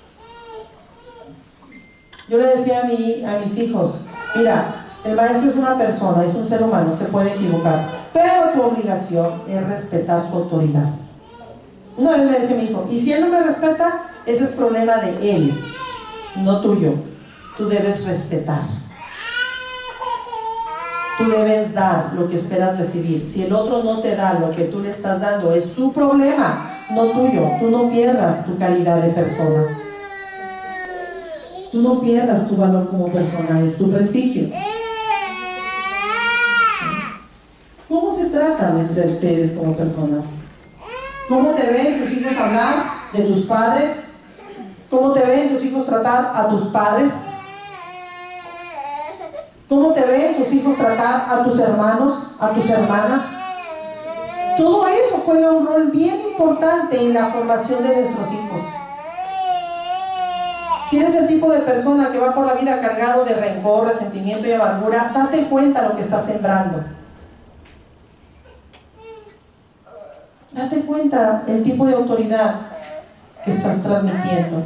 Yo le decía a mis hijos, mira, el maestro es una persona, es un ser humano, se puede equivocar, pero tu obligación es respetar su autoridad. Una vez me decía mi hijo, y si él no me respeta, ese es problema de él, no tuyo. Tú debes respetar. Tú debes dar lo que esperas recibir. Si el otro no te da lo que tú le estás dando, es su problema. no tuyo. Tú no pierdas tu calidad de persona. Tú no pierdas tu valor como persona, es tu prestigio. ¿Cómo se tratan entre ustedes como personas? ¿Cómo te ven tus hijos hablar de tus padres? ¿Cómo te ven tus hijos tratar a tus padres? ¿Cómo te ven tus hijos tratar a tus hermanos, a tus hermanas? Todo eso juega un rol bien importante en la formación de nuestros hijos. Si eres el tipo de persona que va por la vida cargado de rencor, resentimiento y amargura, date cuenta de lo que estás sembrando. Date cuenta el tipo de autoridad que estás transmitiendo.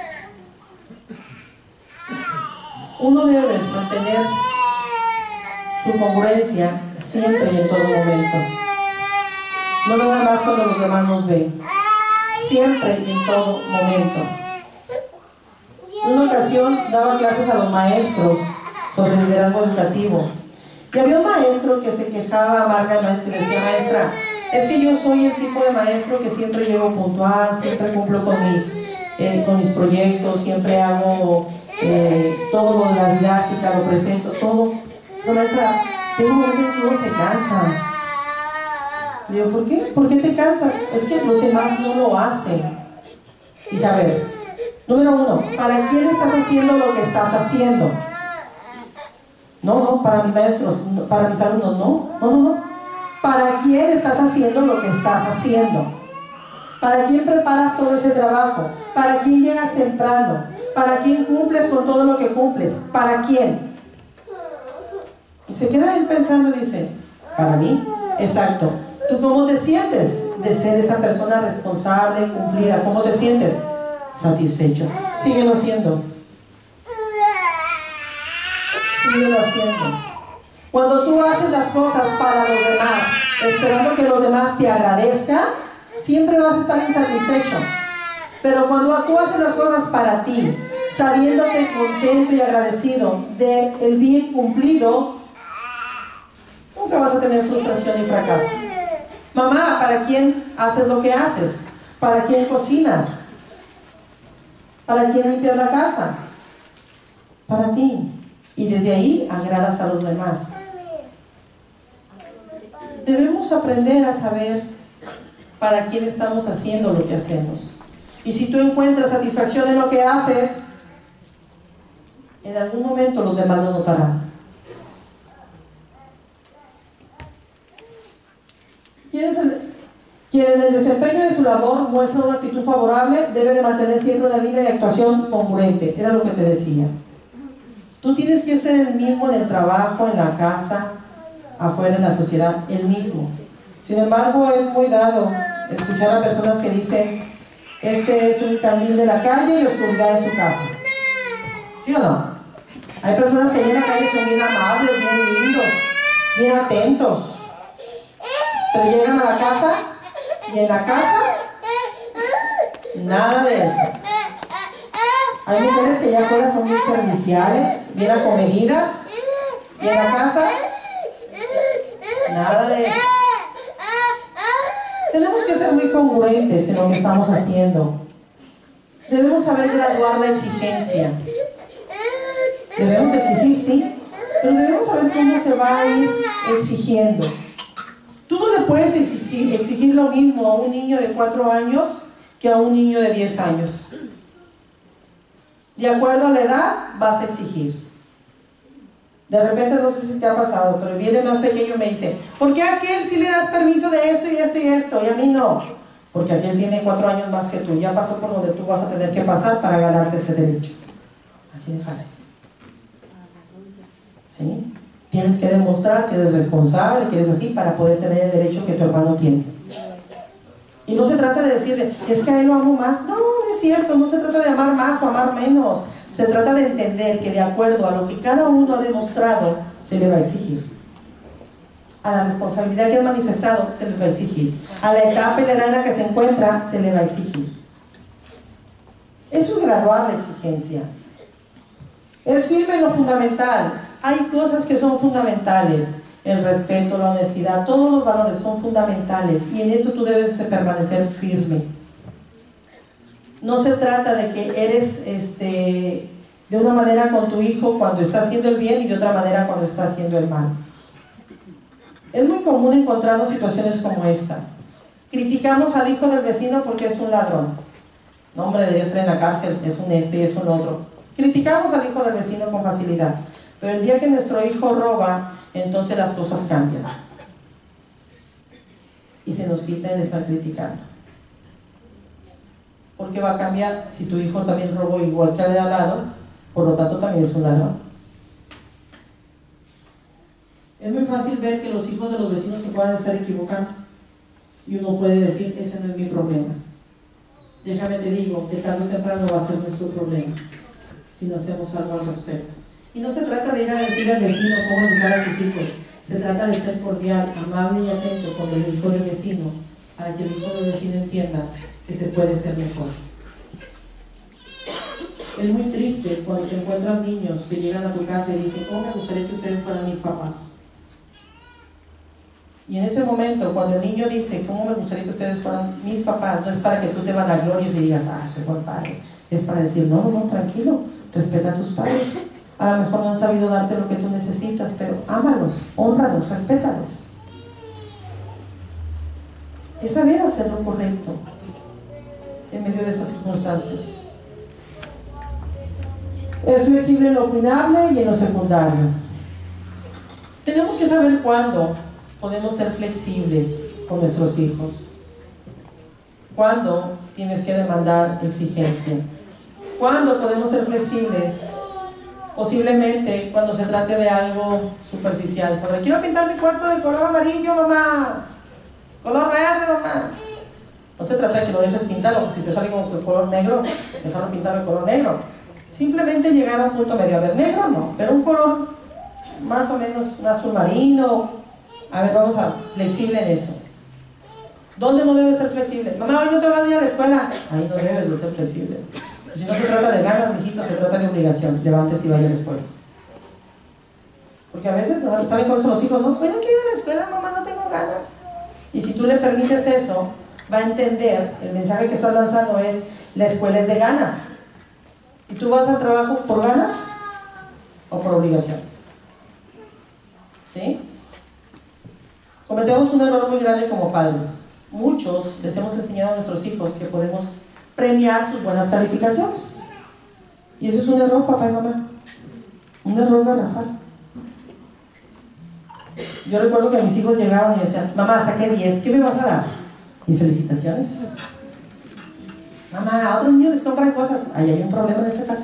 Uno debe mantener su congruencia siempre y en todo momento. No nada más cuando los demás nos ven. Siempre y en todo momento. En una ocasión daba clases a los maestros sobre liderazgo educativo. Y había un maestro que se quejaba amargamente y decía: maestra, es que yo soy el tipo de maestro que siempre llego puntual, siempre cumplo con mis proyectos, siempre hago todo lo de la didáctica, lo presento, todo. Pero maestra, tengo un momento en que uno se cansa. Le digo: ¿por qué? ¿Por qué te cansas? Es que los demás no lo hacen. Y a ver, número uno, ¿para quién estás haciendo lo que estás haciendo? No, para mis maestros, para mis alumnos, no. ¿Para quién estás haciendo lo que estás haciendo? ¿Para quién preparas todo ese trabajo? ¿Para quién llegas temprano? ¿Para quién cumples con todo lo que cumples? ¿Para quién? Y se queda él pensando y dice: ¿para mí? Exacto. ¿Tú cómo te sientes de ser esa persona responsable, cumplida? ¿Cómo te sientes? Satisfecho. Síguelo haciendo. Síguelo haciendo. Cuando tú haces las cosas para los demás, esperando que los demás te agradezcan, siempre vas a estar insatisfecho. Pero cuando tú haces las cosas para ti, sabiéndote contento y agradecido del bien cumplido, nunca vas a tener frustración y fracaso. Mamá, ¿para quién haces lo que haces? ¿Para quién cocinas? ¿Para quién limpias la casa? Para ti. Y desde ahí agradas a los demás. Debemos aprender a saber para quién estamos haciendo lo que hacemos. Y si tú encuentras satisfacción en lo que haces, en algún momento los demás lo notarán. Quien en el desempeño de su labor muestra una actitud favorable debe de mantener siempre una línea de actuación congruente. Era lo que te decía. Tú tienes que ser el mismo en el trabajo, en la casa, afuera en la sociedad, el mismo. Sin embargo, es muy dado escuchar a personas que dicen: este es un candil de la calle y oscuridad de su casa. ¿Sí o no? Hay personas que allí en la calle son bien amables, bien lindos, bien atentos. Pero llegan a la casa y en la casa, nada de eso. Hay mujeres que allá afuera son bien serviciales, bien acomedidas, y en la casa, nada de eso. Tenemos que ser muy congruentes en lo que estamos haciendo. Debemos saber graduar la exigencia. Debemos exigir, sí, pero debemos saber cómo se va a ir exigiendo. Tú no le puedes exigir lo mismo a un niño de 4 años que a un niño de 10 años. De acuerdo a la edad, vas a exigir. De repente, no sé si te ha pasado, pero viene más pequeño y me dice: ¿por qué a aquel sí le das permiso de esto y esto y esto? Y a mí no. Porque aquel tiene 4 años más que tú. Ya pasó por donde tú vas a tener que pasar para ganarte ese derecho. Así de fácil. ¿Sí? Tienes que demostrar que eres responsable, que eres así, para poder tener el derecho que tu hermano tiene. Y no se trata de decirle: es que a él lo amo más. No, no es cierto. No se trata de amar más o amar menos. Se trata de entender que de acuerdo a lo que cada uno ha demostrado, se le va a exigir. A la responsabilidad que ha manifestado, se le va a exigir. A la etapa y la edad en la que se encuentra, se le va a exigir. Eso es graduar la exigencia. Es firme en lo fundamental. Hay cosas que son fundamentales. el respeto, la honestidad, todos los valores son fundamentales y en eso tú debes permanecer firme. No se trata de que eres de una manera con tu hijo cuando está haciendo el bien y de otra manera cuando está haciendo el mal. Es muy común encontrarnos situaciones como esta. Criticamos al hijo del vecino porque es un ladrón. No, hombre, debe estar en la cárcel, es un y es un otro. Criticamos al hijo del vecino con facilidad. Pero el día que nuestro hijo roba, entonces las cosas cambian. Y se nos quita el estar criticando. ¿Por qué va a cambiar si tu hijo también robó igual que el de al lado? Por lo tanto, también es un ladrón. Es muy fácil ver que los hijos de los vecinos se puedan estar equivocando. Y uno puede decir, ese no es mi problema. Déjame te digo, que tarde o temprano va a ser nuestro problema, si no hacemos algo al respecto. Y no se trata de ir a decir al vecino cómo educar a sus hijos. Se trata de ser cordial, amable y atento con el hijo del vecino, para que el hijo del vecino entienda que se puede ser mejor. Es muy triste cuando te encuentras niños que llegan a tu casa y dicen, ¿cómo me gustaría que ustedes fueran mis papás? Y en ese momento, cuando el niño dice, ¿cómo me gustaría que ustedes fueran mis papás? No es para que tú te vanaglories y digas, soy buen padre. Es para decir, no, tranquilo, respeta a tus padres. A lo mejor no han sabido darte lo que tú necesitas, pero ámalos, hónralos, respétalos. Es saber hacer lo correcto en medio de estas circunstancias. Es flexible en lo opinable y en lo secundario. Tenemos que saber cuándo podemos ser flexibles con nuestros hijos. ¿Cuándo tienes que demandar exigencia? ¿Cuándo podemos ser flexibles? Posiblemente cuando se trate de algo superficial. Quiero pintar mi cuarto de color amarillo, mamá. Color verde, mamá. No se trata de que lo dejes pintarlo. Si te sale como el color negro, dejarlo pintar el color negro. Simplemente llegar a un punto medio. A ver, negro no, pero un color más o menos, un azul marino. A ver, vamos a flexible en eso. ¿Dónde no debe ser flexible? Mamá, hoy no te vas a ir a la escuela. Ahí no debes de ser flexible. Si no se trata de ganas, mijito, se trata de obligación. Levántese y vaya a la escuela. Porque a veces, ¿saben cuándo son los hijos? No, pues no quiero ir a la escuela, mamá, no tengo ganas. Y si tú le permites eso, va a entender, el mensaje que estás lanzando es, la escuela es de ganas. ¿Y tú vas al trabajo por ganas o por obligación? ¿Sí? Cometemos un error muy grande como padres. Muchos les hemos enseñado a nuestros hijos que podemos premiar sus buenas calificaciones. Y eso es un error, papá y mamá. Un error garrafal. Yo recuerdo que mis hijos llegaban y me decían, mamá, saqué 10, ¿qué me vas a dar? Mis felicitaciones. Mamá, a otros niños les compran cosas. Ahí hay un problema en esa casa.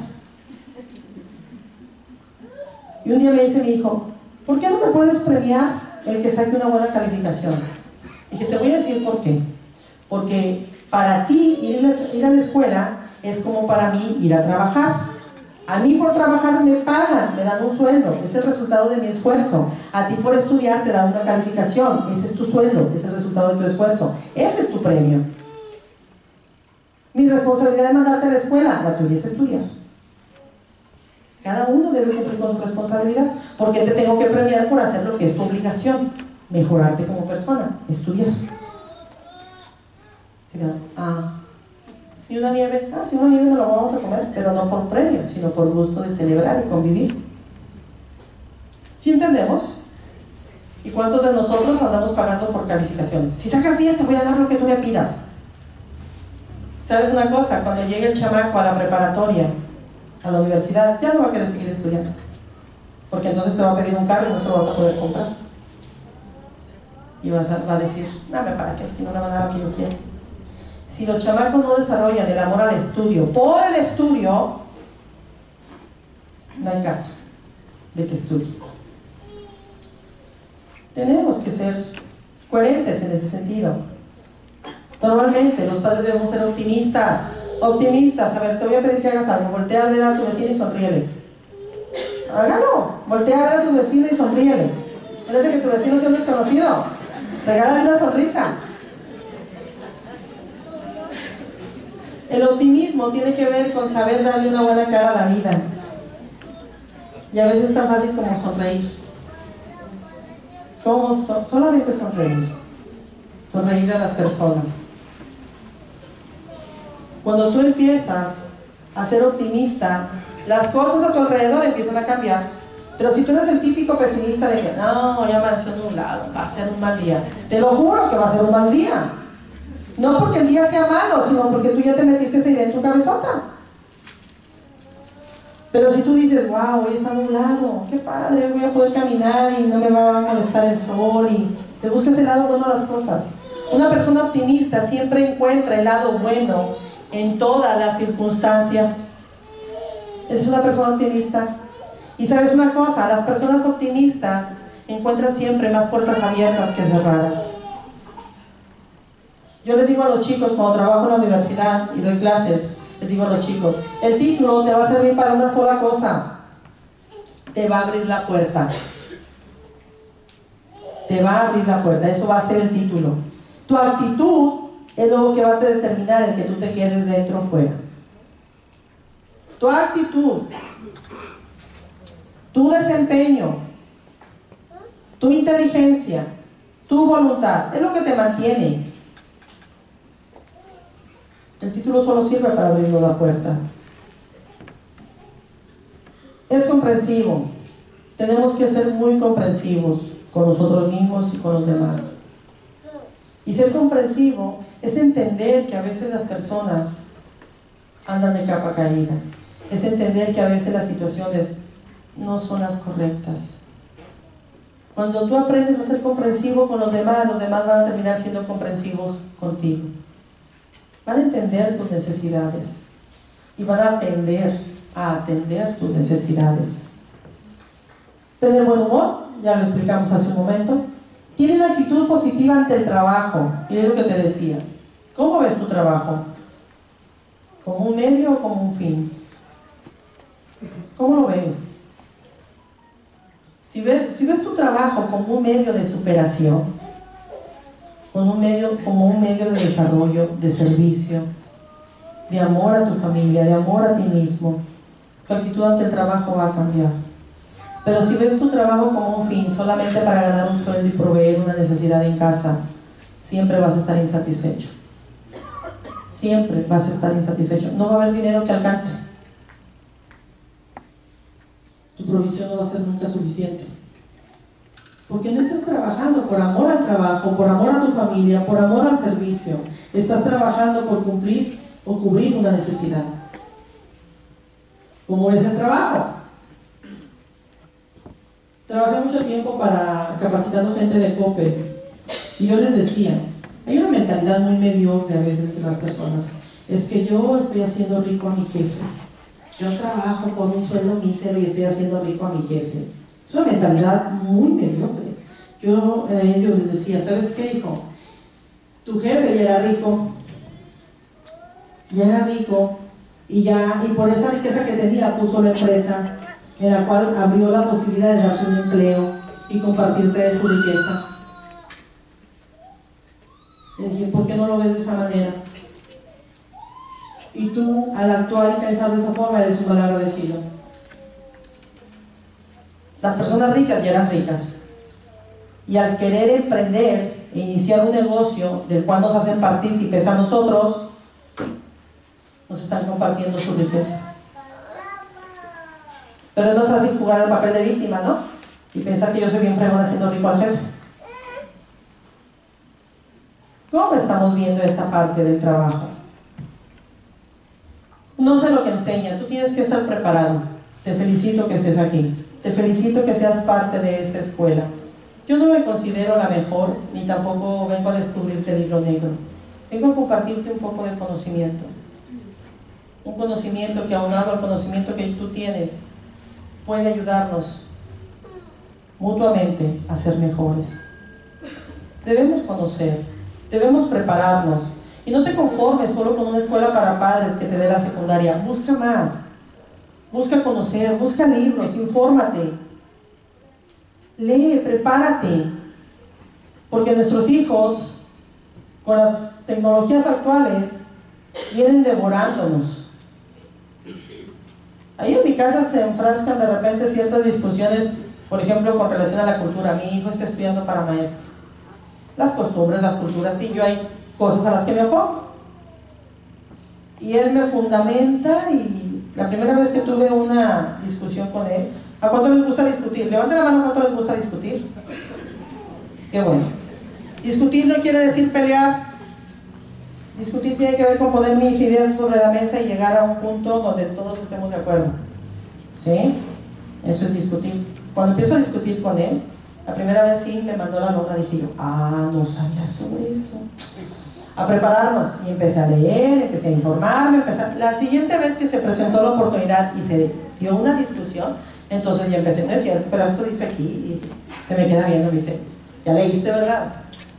Y un día me dice mi hijo, ¿por qué no me puedes premiar el que saque una buena calificación? Y dije, te voy a decir por qué. Porque para ti ir a la escuela es como para mí ir a trabajar. A mí por trabajar me pagan, me dan un sueldo, es el resultado de mi esfuerzo. A ti por estudiar te dan una calificación, ese es tu sueldo, es el resultado de tu esfuerzo. Ese es tu premio. Mi responsabilidad es mandarte a la escuela, la tuya es estudiar. Cada uno debe cumplir con su responsabilidad. Porque te tengo que premiar por hacer lo que es tu obligación, mejorarte como persona, estudiar. ¿Y una nieve? Si una nieve no la vamos a comer, pero no por premio, sino por gusto de celebrar y convivir. ¿Sí entendemos? ¿Y cuántos de nosotros andamos pagando por calificaciones? Si sacas 10 te voy a dar lo que tú me pidas. ¿Sabes una cosa? Cuando llegue el chamaco a la preparatoria, a la universidad, ya no va a querer seguir estudiando. Porque entonces te va a pedir un carro y no se lo vas a poder comprar. Y va a decir, dame para qué, si no me van a dar lo que yo quiero. Si los chamacos no desarrollan el amor al estudio, por el estudio, no hay caso de que estudie. Tenemos que ser coherentes en ese sentido. Normalmente los padres debemos ser optimistas. Optimistas. A ver, te voy a pedir que hagas algo. Voltea a ver a tu vecino y sonríele. Hágalo. Voltea a ver a tu vecino y sonríele. Parece que tu vecino sea un desconocido. Regálale una sonrisa. El optimismo tiene que ver con saber darle una buena cara a la vida. Y a veces es tan fácil como sonreír. Solamente sonreír. Sonreír a las personas. Cuando tú empiezas a ser optimista, las cosas a tu alrededor empiezan a cambiar. Pero si tú eres el típico pesimista de que no, ya amaneció nublado, va a ser un mal día, te lo juro que va a ser un mal día. No porque el día sea malo, sino porque tú ya te metiste esa idea en tu cabezota. Pero si tú dices, wow, hoy está nublado, qué padre, voy a poder caminar y no me va a molestar el sol, y te buscas el lado bueno a las cosas. Una persona optimista siempre encuentra el lado bueno en todas las circunstancias. Es una persona optimista. Y sabes una cosa, las personas optimistas encuentran siempre más puertas abiertas que cerradas. Yo les digo a los chicos cuando trabajo en la universidad y doy clases, les digo a los chicos, el título te va a servir para una sola cosa: te va a abrir la puerta. Te va a abrir la puerta, eso va a ser el título. Tu actitud es lo que va a determinar el que tú te quedes dentro o fuera. Tu actitud, tu desempeño, tu inteligencia, tu voluntad, es lo que te mantiene. El título solo sirve para abrirnos la puerta. Es comprensivo. Tenemos que ser muy comprensivos con nosotros mismos y con los demás. Y ser comprensivo es entender que a veces las personas andan de capa caída. Es entender que a veces las situaciones no son las correctas. Cuando tú aprendes a ser comprensivo con los demás van a terminar siendo comprensivos contigo. Van a entender tus necesidades y van a atender tus necesidades. Tener buen humor, ya lo explicamos hace un momento. Tiene una actitud positiva ante el trabajo. Y es lo que te decía. ¿Cómo ves tu trabajo? ¿Como un medio o como un fin? ¿Cómo lo ves? Si ves tu trabajo como un medio de superación, como un medio de desarrollo, de servicio, de amor a tu familia, de amor a ti mismo, tu actitud ante el trabajo va a cambiar. Pero si ves tu trabajo como un fin, solamente para ganar un sueldo y proveer una necesidad en casa, siempre vas a estar insatisfecho. Siempre vas a estar insatisfecho. No va a haber dinero que alcance. Tu provisión no va a ser nunca suficiente. Porque no estás trabajando por amor al trabajo, por amor a tu familia, por amor al servicio. Estás trabajando por cumplir o cubrir una necesidad. ¿Cómo es el trabajo? Trabajé mucho tiempo capacitando gente de Coppel. Y yo les decía, hay una mentalidad muy mediocre a veces de las personas. Es que yo estoy haciendo rico a mi jefe. Yo trabajo por un sueldo mísero y estoy haciendo rico a mi jefe. Es una mentalidad muy mediocre. Yo a ellos les decía, ¿sabes qué, hijo? Tu jefe ya era rico. Y por esa riqueza que tenía puso la empresa en la cual abrió la posibilidad de darte un empleo y compartirte de su riqueza. Le dije, ¿por qué no lo ves de esa manera? Y tú, al actuar y pensar de esa forma, eres un mal agradecido. Las personas ricas ya eran ricas. Y al querer emprender e iniciar un negocio del cual nos hacen partícipes a nosotros, nos están compartiendo su riqueza. Pero es más fácil jugar al papel de víctima, ¿no? Y pensar que yo soy bien fregón haciendo rico al jefe. ¿Cómo estamos viendo esa parte del trabajo? No sé lo que enseña, tú tienes que estar preparado. Te felicito que estés aquí. Te felicito que seas parte de esta escuela. Yo no me considero la mejor, ni tampoco vengo a descubrirte el libro negro. Vengo a compartirte un poco de conocimiento. Un conocimiento que, aunado al conocimiento que tú tienes, puede ayudarnos mutuamente a ser mejores. Debemos conocer, debemos prepararnos. Y no te conformes solo con una escuela para padres que te dé la secundaria. Busca más. Busca conocer, busca libros, infórmate. Lee, prepárate. Porque nuestros hijos, con las tecnologías actuales, vienen devorándonos. Ahí en mi casa se enfrascan de repente ciertas discusiones Por ejemplo, con relación a la cultura, mi hijo está estudiando para maestro. Las costumbres, las culturas, y yo hay cosas a las que me opongo. Y él me fundamenta, y la primera vez que tuve una discusión con él, ¿a cuánto les gusta discutir? Levanten la mano, ¿a cuánto les gusta discutir? Qué bueno. Discutir no quiere decir pelear. Discutir tiene que ver con poner mis ideas sobre la mesa y llegar a un punto donde todos estemos de acuerdo. ¿Sí? Eso es discutir. Cuando empiezo a discutir con él, la primera vez sí me mandó la lona, dije yo, no sabía sobre eso. A prepararnos, y empecé a leer, empecé a informarme, la siguiente vez que se presentó la oportunidad y se dio una discusión, entonces ya empecé, no es cierto, pero esto dice aquí, y se me queda viendo, me dice, ¿ya leíste, verdad?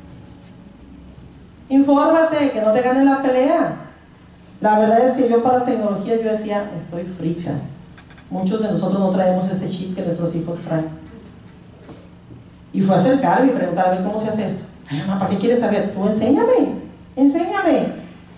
Infórmate, que no te ganen la pelea. La verdad es que yo para las tecnologías yo decía, estoy frita. Muchos de nosotros no traemos ese chip que nuestros hijos traen. Y fue a acercarme y preguntarme, ¿cómo se hace esto? Ay, mamá, ¿para qué quieres saber? Tú enséñame.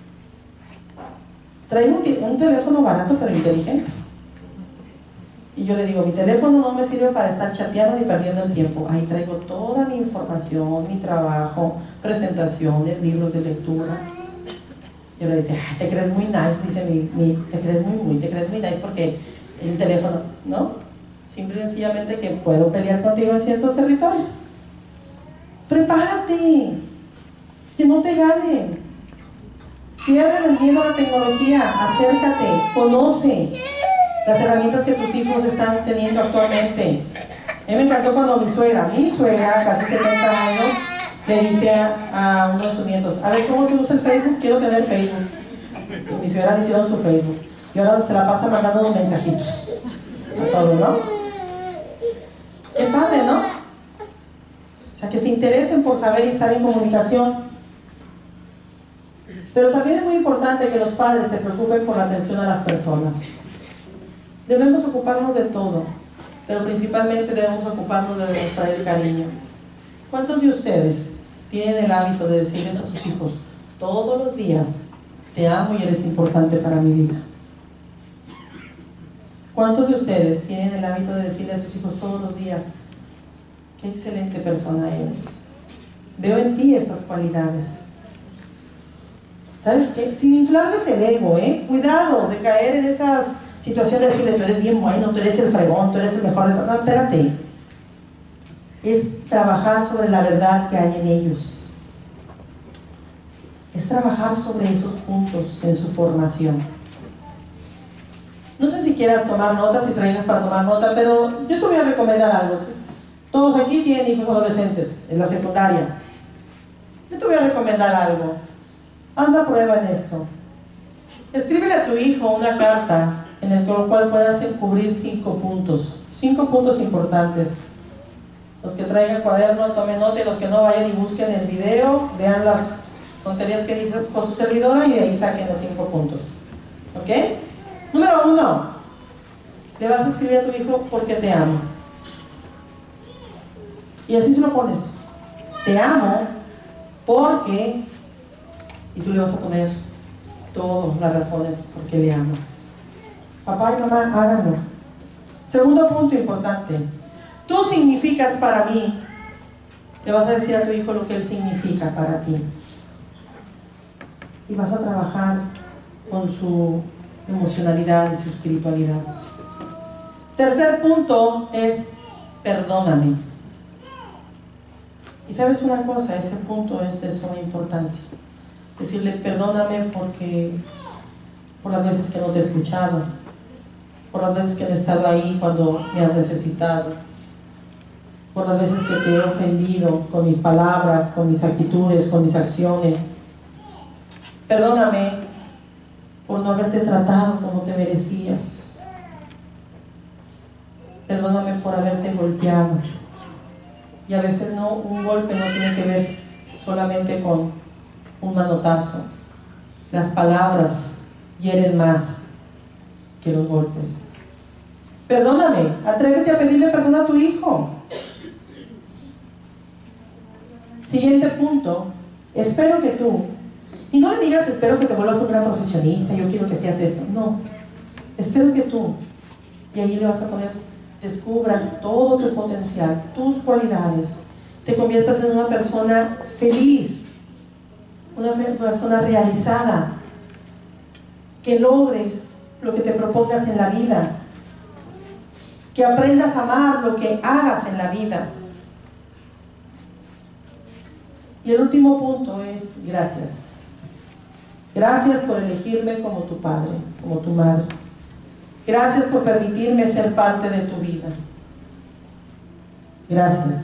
Trae un teléfono barato pero inteligente. Y yo le digo, mi teléfono no me sirve para estar chateando ni perdiendo el tiempo. Ahí traigo toda mi información, mi trabajo, presentaciones, libros de lectura. Yo le decía, te crees muy nice, dice te crees muy nice porque el teléfono, ¿no? Simple y sencillamente que puedo pelear contigo en ciertos territorios. Prepárate, que no te ganen. Pierde el miedo a la tecnología, acércate, conoce las herramientas que tus hijos están teniendo actualmente. A mí me encantó cuando mi suegra, casi 70 años, le dice a uno de sus nietos, a ver, ¿cómo se usa el Facebook? Quiero tener Facebook. Y mi suegra le hicieron su Facebook. Y ahora se la pasa mandando unos mensajitos a todos, ¿no? Qué padre, ¿no? O sea, que se interesen por saber y estar en comunicación. Pero también es muy importante que los padres se preocupen por la atención a las personas. Debemos ocuparnos de todo, pero principalmente debemos ocuparnos de demostrar el cariño. ¿Cuántos de ustedes tienen el hábito de decirles a sus hijos todos los días, te amo y eres importante para mi vida? ¿Cuántos de ustedes tienen el hábito de decirle a sus hijos todos los días, qué excelente persona eres? Veo en ti estas cualidades. ¿Sabes qué? Sin inflarles el ego, cuidado de caer en esas situaciones de decirles, tú eres bien bueno, tú eres el fregón, tú eres el mejor de todo. No, espérate. Es trabajar sobre la verdad que hay en ellos. Es trabajar sobre esos puntos en su formación. No sé si quieras tomar notas, si traigas para tomar nota, pero yo te voy a recomendar algo. Todos aquí tienen hijos adolescentes en la secundaria. Yo te voy a recomendar algo. Anda a prueba en esto. Escríbele a tu hijo una carta en el cual puedas cubrir 5 puntos. 5 puntos importantes. Los que traigan cuaderno, tomen nota, y los que no vayan y busquen el video, vean las tonterías que dice con su servidora y de ahí saquen los 5 puntos. ¿Ok? Número 1. Le vas a escribir a tu hijo porque te amo. Y así se lo pones. Te amo porque... Y tú le vas a poner todas las razones por qué le amas. Papá y mamá, háganlo. Segundo punto importante. Tú significas para mí. Le vas a decir a tu hijo lo que él significa para ti. Y vas a trabajar con su emocionalidad y su espiritualidad. Tercer punto es perdóname. Y sabes una cosa, ese punto es de suma importancia. Decirle perdóname por las veces que no te he escuchado, por las veces que no he estado ahí cuando me has necesitado, por las veces que te he ofendido con mis palabras, con mis actitudes, con mis acciones. Perdóname por no haberte tratado como te merecías. Perdóname por haberte golpeado. Y a veces un golpe no tiene que ver solamente con un manotazo. Las palabras hieren más que los golpes. Perdóname, atrévete a pedirle perdón a tu hijo. Siguiente punto, espero que tú, y no le digas espero que te vuelvas un gran profesionista, yo quiero que seas eso, no, espero que tú, y ahí le vas a poner descubras todo tu potencial, tus cualidades, te conviertas en una persona feliz, una persona realizada, que logres lo que te propongas en la vida, que aprendas a amar lo que hagas en la vida. Y el último punto es gracias. Gracias por elegirme como tu padre, como tu madre. Gracias por permitirme ser parte de tu vida. Gracias.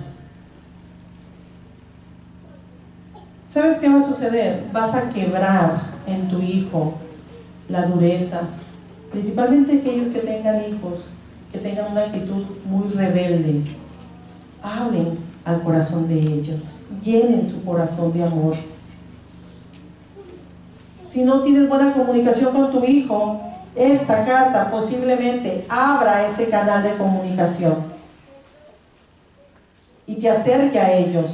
¿Sabes qué va a suceder? Vas a quebrar en tu hijo la dureza, principalmente aquellos que tengan hijos, que tengan una actitud muy rebelde. Hablen al corazón de ellos, llenen su corazón de amor. Si no tienes buena comunicación con tu hijo, esta carta posiblemente abra ese canal de comunicación y te acerque a ellos.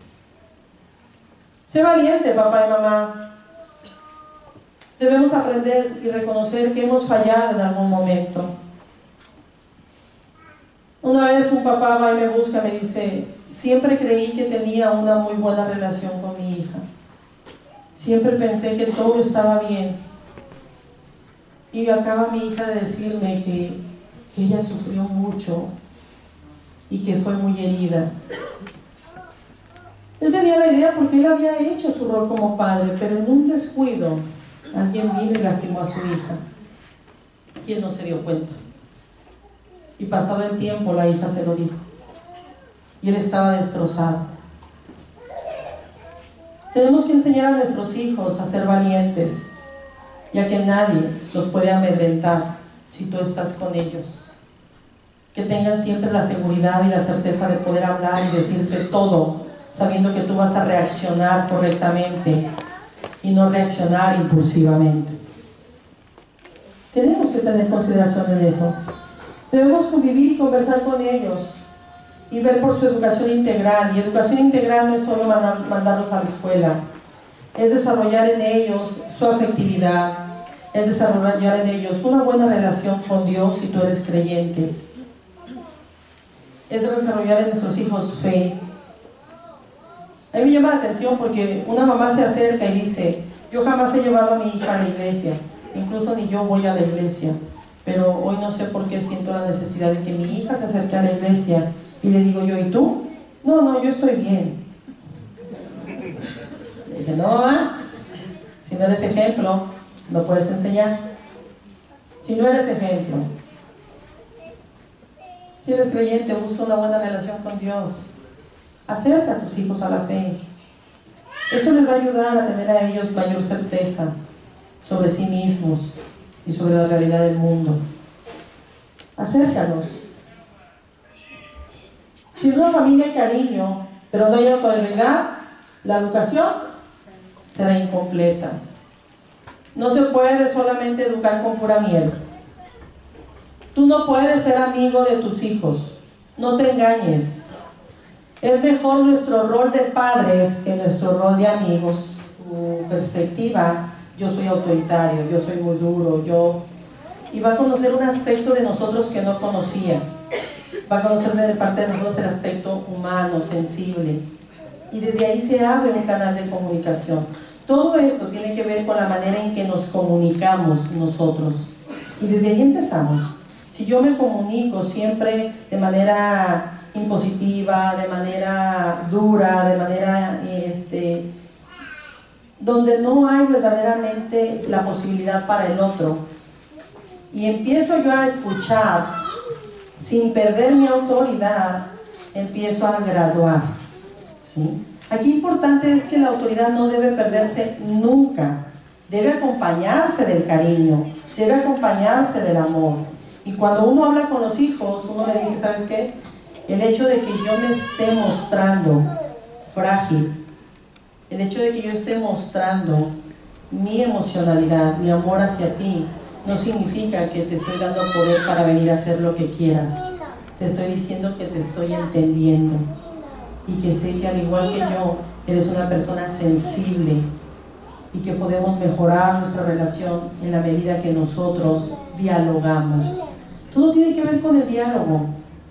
Sé valiente, papá y mamá. Debemos aprender y reconocer que hemos fallado en algún momento. Una vez un papá va y me busca, me dice: siempre creí que tenía una muy buena relación con mi hija. Siempre pensé que todo estaba bien. Y acaba mi hija de decirme que ella sufrió mucho y que fue muy herida. Él tenía la idea porque él había hecho su rol como padre, pero en un descuido alguien vino y lastimó a su hija. Y él no se dio cuenta. Y pasado el tiempo la hija se lo dijo. Y él estaba destrozado. Tenemos que enseñar a nuestros hijos a ser valientes, ya que nadie los puede amedrentar si tú estás con ellos. Que tengan siempre la seguridad y la certeza de poder hablar y decirte todo, sabiendo que tú vas a reaccionar correctamente y no reaccionar impulsivamente. Tenemos que tener consideración en eso. Debemos convivir y conversar con ellos y ver por su educación integral. Y educación integral no es solo mandarlos a la escuela, es desarrollar en ellos su afectividad, es desarrollar en ellos una buena relación con Dios si tú eres creyente, es desarrollar en nuestros hijos fe. A mí me llama la atención porque una mamá se acerca y dice: yo jamás he llevado a mi hija a la iglesia, incluso ni yo voy a la iglesia, pero hoy no sé por qué siento la necesidad de que mi hija se acerque a la iglesia. Y le digo yo: ¿y tú? No, yo estoy bien. Le dije: no, si no eres ejemplo, no puedes enseñar. Si no eres ejemplo, si eres creyente, busca una buena relación con Dios. Acerca a tus hijos a la fe. Eso les va a ayudar a tener a ellos mayor certeza sobre sí mismos y sobre la realidad del mundo. Acércalos. Si en una familia hay cariño, pero no hay autoridad, la educación será incompleta. No se puede solamente educar con pura miel. Tú no puedes ser amigo de tus hijos. No te engañes. Es mejor nuestro rol de padres que nuestro rol de amigos. Tu perspectiva: yo soy autoritario, yo soy muy duro, y va a conocer un aspecto de nosotros que no conocía. Va a conocer de parte de nosotros el aspecto humano, sensible. Y desde ahí se abre un canal de comunicación. Todo esto tiene que ver con la manera en que nos comunicamos nosotros. Y desde ahí empezamos. Si yo me comunico siempre de manera impositiva, de manera dura, de manera donde no hay verdaderamente la posibilidad para el otro, y empiezo yo a escuchar sin perder mi autoridad, empiezo a graduar, ¿sí? Aquí importante es que la autoridad no debe perderse nunca, debe acompañarse del cariño, debe acompañarse del amor. Y cuando uno habla con los hijos, uno le dice: ¿sabes qué? El hecho de que yo me esté mostrando frágil, el hecho de que yo esté mostrando mi emocionalidad, mi amor hacia ti, no significa que te estoy dando poder para venir a hacer lo que quieras. Te estoy diciendo que te estoy entendiendo y que sé que al igual que yo, eres una persona sensible y que podemos mejorar nuestra relación en la medida que nosotros dialogamos. Todo tiene que ver con el diálogo.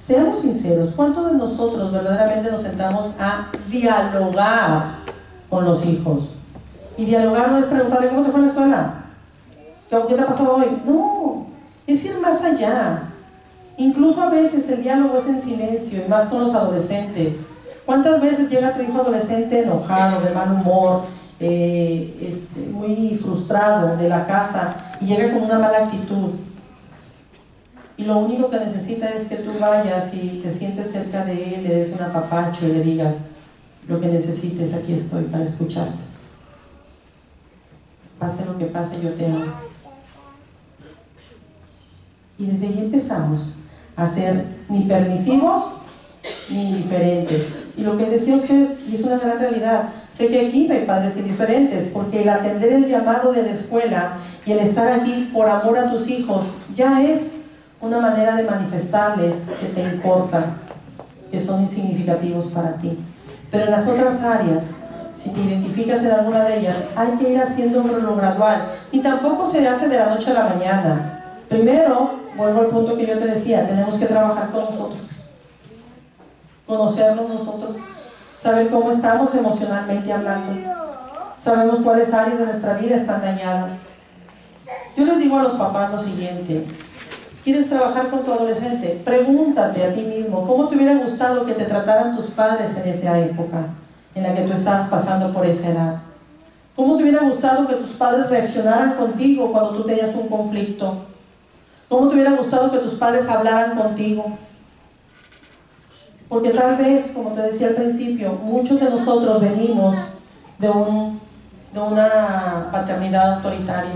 Seamos sinceros, ¿cuántos de nosotros verdaderamente nos sentamos a dialogar con los hijos? Y dialogar no es preguntarle ¿cómo te fue en la escuela? ¿Qué te pasó hoy? No, es ir más allá. Incluso a veces el diálogo es en silencio, y más con los adolescentes. ¿Cuántas veces llega tu hijo adolescente enojado, de mal humor, muy frustrado de la casa y llega con una mala actitud? Y lo único que necesita es que tú vayas y te sientes cerca de él, le des un apapacho y le digas: lo que necesites, aquí estoy para escucharte. Pase lo que pase, yo te amo. Y desde ahí empezamos a ser ni permisivos ni indiferentes. Y lo que decía usted, y es una gran realidad, sé que aquí no hay padres indiferentes, porque el atender el llamado de la escuela y el estar aquí por amor a tus hijos ya es una manera de manifestarles que te importan, que son insignificativos para ti. Pero en las otras áreas, si te identificas en alguna de ellas, hay que ir haciendo lo gradual, y tampoco se hace de la noche a la mañana. Primero, vuelvo al punto que yo te decía, tenemos que trabajar con nosotros, conocernos nosotros, saber cómo estamos emocionalmente hablando, sabemos cuáles áreas de nuestra vida están dañadas. Yo les digo a los papás lo siguiente: ¿quieres trabajar con tu adolescente? Pregúntate a ti mismo, ¿cómo te hubiera gustado que te trataran tus padres en esa época en la que tú estabas pasando por esa edad? ¿Cómo te hubiera gustado que tus padres reaccionaran contigo cuando tú tenías un conflicto? ¿Cómo te hubiera gustado que tus padres hablaran contigo? Porque tal vez, como te decía al principio, muchos de nosotros venimos de una paternidad autoritaria.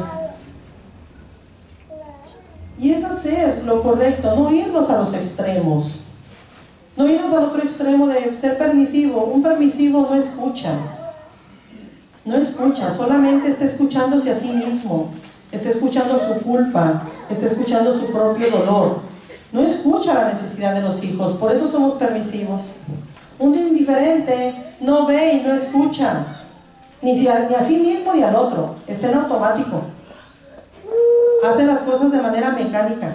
Y es hacer lo correcto, no irnos a los extremos. No irnos al otro extremo de ser permisivo. Un permisivo no escucha. No escucha, solamente está escuchándose a sí mismo. Está escuchando su culpa, está escuchando su propio dolor. No escucha la necesidad de los hijos, por eso somos permisivos. Un indiferente no ve y no escucha, ni a sí mismo ni al otro, está en automático. Hace las cosas de manera mecánica.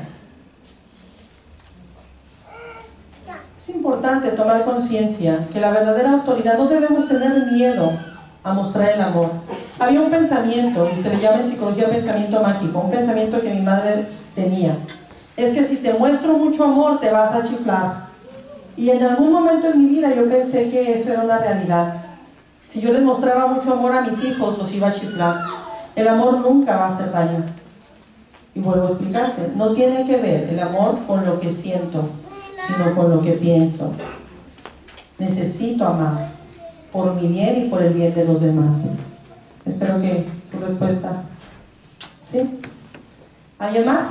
Es importante tomar conciencia que la verdadera autoridad, no debemos tener miedo a mostrar el amor. Había un pensamiento, y se le llama en psicología pensamiento mágico, un pensamiento que mi madre tenía. Es que si te muestro mucho amor te vas a chiflar. Y en algún momento en mi vida yo pensé que eso era una realidad. Si yo les mostraba mucho amor a mis hijos, los iba a chiflar. El amor nunca va a hacer daño. Y vuelvo a explicarte, no tiene que ver el amor con lo que siento, sino con lo que pienso. Necesito amar por mi bien y por el bien de los demás. Espero que su respuesta. ¿Sí? ¿Alguien más?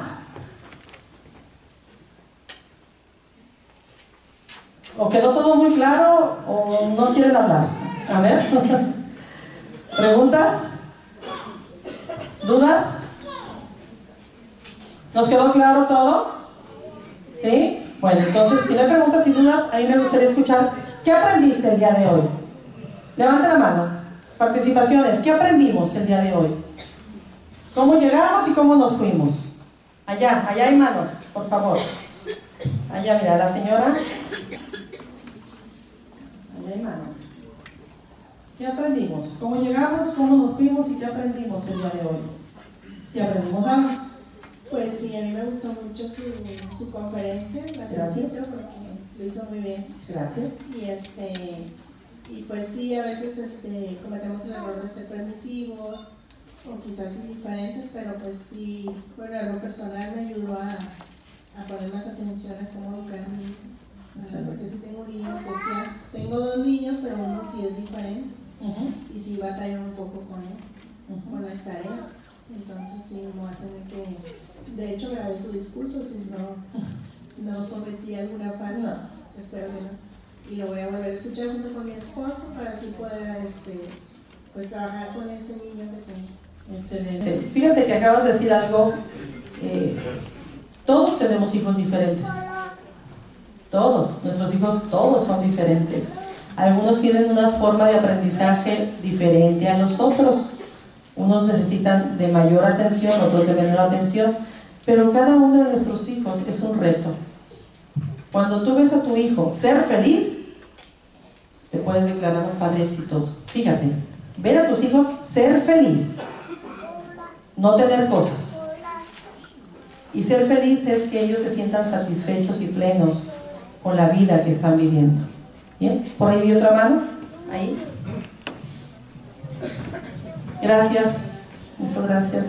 ¿O quedó todo muy claro o no quieren hablar? A ver. ¿Preguntas? ¿Dudas? ¿Nos quedó claro todo? ¿Sí? Bueno, entonces, si no hay preguntas y dudas, a mí me gustaría escuchar. ¿Qué aprendiste el día de hoy? Levanta la mano. Participaciones. ¿Qué aprendimos el día de hoy? ¿Cómo llegamos y cómo nos fuimos? Allá hay manos, por favor. Allá, mira, la señora. Allá hay manos. ¿Qué aprendimos? ¿Cómo llegamos, cómo nos fuimos y qué aprendimos el día de hoy? ¿Sí aprendimos algo? Pues sí, a mí me gustó mucho su conferencia, la felicito porque lo hizo muy bien. Gracias. Y pues sí, a veces cometemos el error de ser permisivos o quizás indiferentes, pero pues sí, bueno, en lo personal me ayudó a poner más atención a cómo educar a mi hijo. O sea, porque sí tengo un niño especial. Tengo dos niños, pero uno sí es diferente. Y sí batallo un poco con él, con las tareas. Entonces sí, me voy a tener que... De hecho, grabé su discurso, si no cometí alguna falta, espero que no. Y lo voy a volver a escuchar junto con mi esposo para así poder pues trabajar con ese niño que tengo. Excelente. Fíjate que acabas de decir algo. Todos tenemos hijos diferentes. Todos, nuestros hijos todos son diferentes. Algunos tienen una forma de aprendizaje diferente a los otros. Unos necesitan de mayor atención, otros de menor atención. Pero cada uno de nuestros hijos es un reto. Cuando tú ves a tu hijo ser feliz, te puedes declarar un padre exitoso. Fíjate, ver a tus hijos ser feliz, no tener cosas. Y ser feliz es que ellos se sientan satisfechos y plenos con la vida que están viviendo. ¿Bien? Por ahí vi otra mano. Ahí. Gracias. Muchas gracias.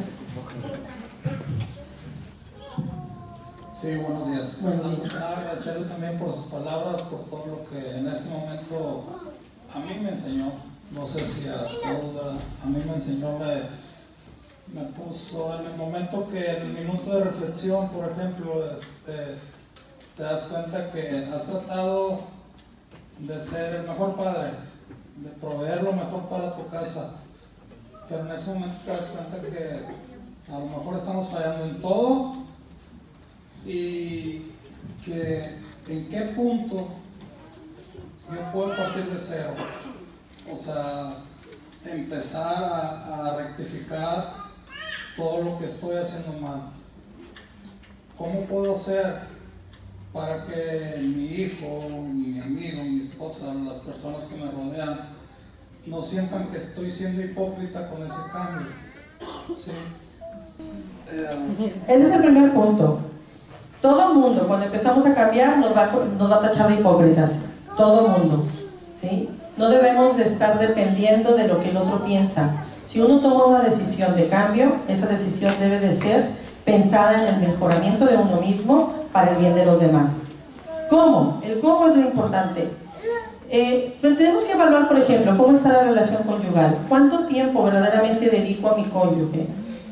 Sí, buenos días. Buenos días. Agradecerle también por sus palabras, por todo lo que en este momento a mí me enseñó. No sé si a todos, a mí me enseñó, me puso en el momento que en el minuto de reflexión, por ejemplo, te das cuenta que has tratado de ser el mejor padre, de proveer lo mejor para tu casa, pero en ese momento te das cuenta que a lo mejor estamos fallando en todo y que en qué punto yo puedo partir de cero, o sea, empezar a rectificar todo lo que estoy haciendo mal. ¿Cómo puedo hacer para que mi hijo, mi amigo, mi esposa, las personas que me rodean, no sientan que estoy siendo hipócrita con ese cambio? ¿Sí? Ese es el primer punto. Todo el mundo, cuando empezamos a cambiar, nos va a tachar de hipócritas. Todo el mundo, ¿sí? No debemos de estar dependiendo de lo que el otro piensa. Si uno toma una decisión de cambio, esa decisión debe de ser pensada en el mejoramiento de uno mismo para el bien de los demás. ¿Cómo? El cómo es lo importante. Pues tenemos que evaluar, por ejemplo, cómo está la relación conyugal. ¿Cuánto tiempo verdaderamente dedico a mi cónyuge?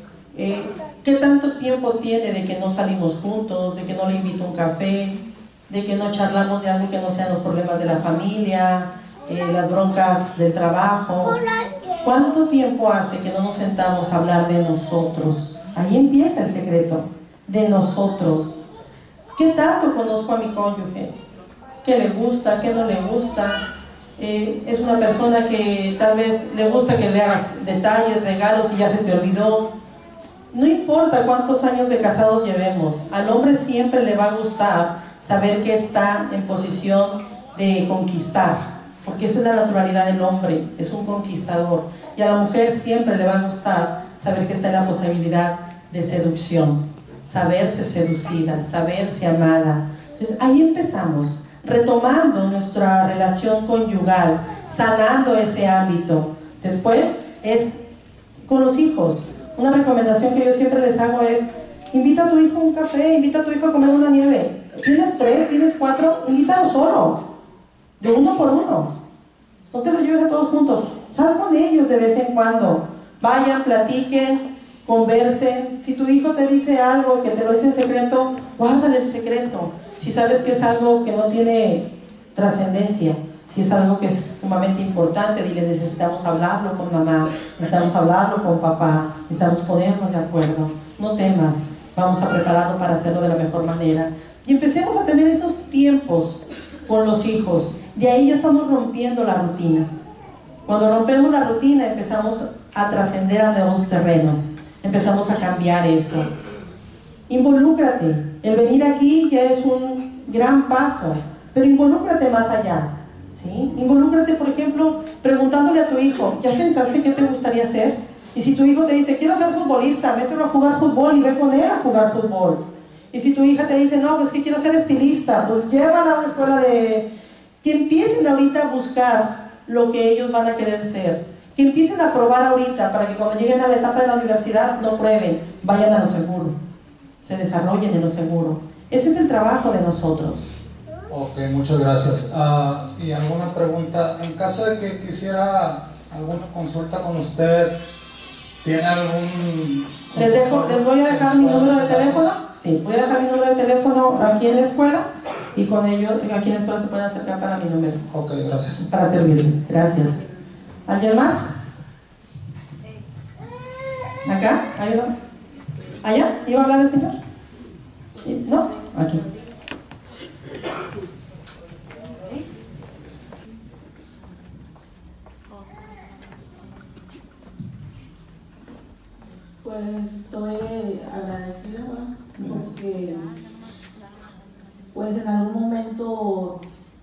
¿Qué tanto tiempo tiene de que no salimos juntos, de que no le invito a un café, de que no charlamos de algo que no sean los problemas de la familia, las broncas del trabajo? ¿Cuánto tiempo hace que no nos sentamos a hablar de nosotros? Ahí empieza el secreto, de nosotros. ¿Qué tanto conozco a mi cónyuge? ¿Qué le gusta? ¿Qué no le gusta? Es una persona que tal vez le gusta que le hagas detalles, regalos y ya se te olvidó. No importa cuántos años de casados llevemos, al hombre siempre le va a gustar saber que está en posición de conquistar, porque eso es la naturalidad del hombre, es un conquistador. Y a la mujer siempre le va a gustar saber que está en la posibilidad de seducción, saberse seducida, saberse amada. Entonces ahí empezamos, retomando nuestra relación conyugal, sanando ese ámbito. Después es con los hijos. Una recomendación que yo siempre les hago es: invita a tu hijo a un café, invita a tu hijo a comer una nieve. ¿Tienes 3? ¿Tienes 4? Invítalo solo, de uno por uno. No te lo lleves a todos juntos. Sal con ellos de vez en cuando. Vayan, platiquen, conversen. Si tu hijo te dice algo que te lo dice en secreto, guárdale el secreto. Si sabes que es algo que no tiene trascendencia, si es algo que es sumamente importante, dile: necesitamos hablarlo con mamá, necesitamos hablarlo con papá, necesitamos ponernos de acuerdo. No temas, vamos a prepararlo para hacerlo de la mejor manera. Y empecemos a tener esos tiempos con los hijos. De ahí ya estamos rompiendo la rutina. Cuando rompemos la rutina, empezamos a trascender a nuevos terrenos. Empezamos a cambiar eso. Involúcrate. El venir aquí ya es un gran paso, pero involúcrate más allá. ¿Sí? Involúcrate, por ejemplo, preguntándole a tu hijo: ¿ya pensaste qué te gustaría hacer? Y si tu hijo te dice: quiero ser futbolista, mételo a jugar fútbol y ve con él a jugar fútbol. Y si tu hija te dice: no, pues sí quiero ser estilista, pues llévala a una escuela de... Que empiecen ahorita a buscar lo que ellos van a querer ser. Que empiecen a probar ahorita, para que cuando lleguen a la etapa de la universidad no prueben, vayan a lo seguro, se desarrollen en lo seguro. Ese es el trabajo de nosotros. Ok, muchas gracias. ¿Y alguna pregunta? En caso de que quisiera alguna consulta con usted, ¿tiene algún...? Les voy a dejar mi número de teléfono. Sí, voy a dejar mi número de teléfono aquí en la escuela, y con ello aquí en la escuela se pueden acercar para mi número. Ok, gracias. Para servirle. Gracias. ¿Alguien más? ¿Acá? ¿Ayuda? ¿Allá? ¿Iba a hablar el señor? ¿No? Aquí. Pues estoy agradecida, ¿no? Porque pues en algún momento,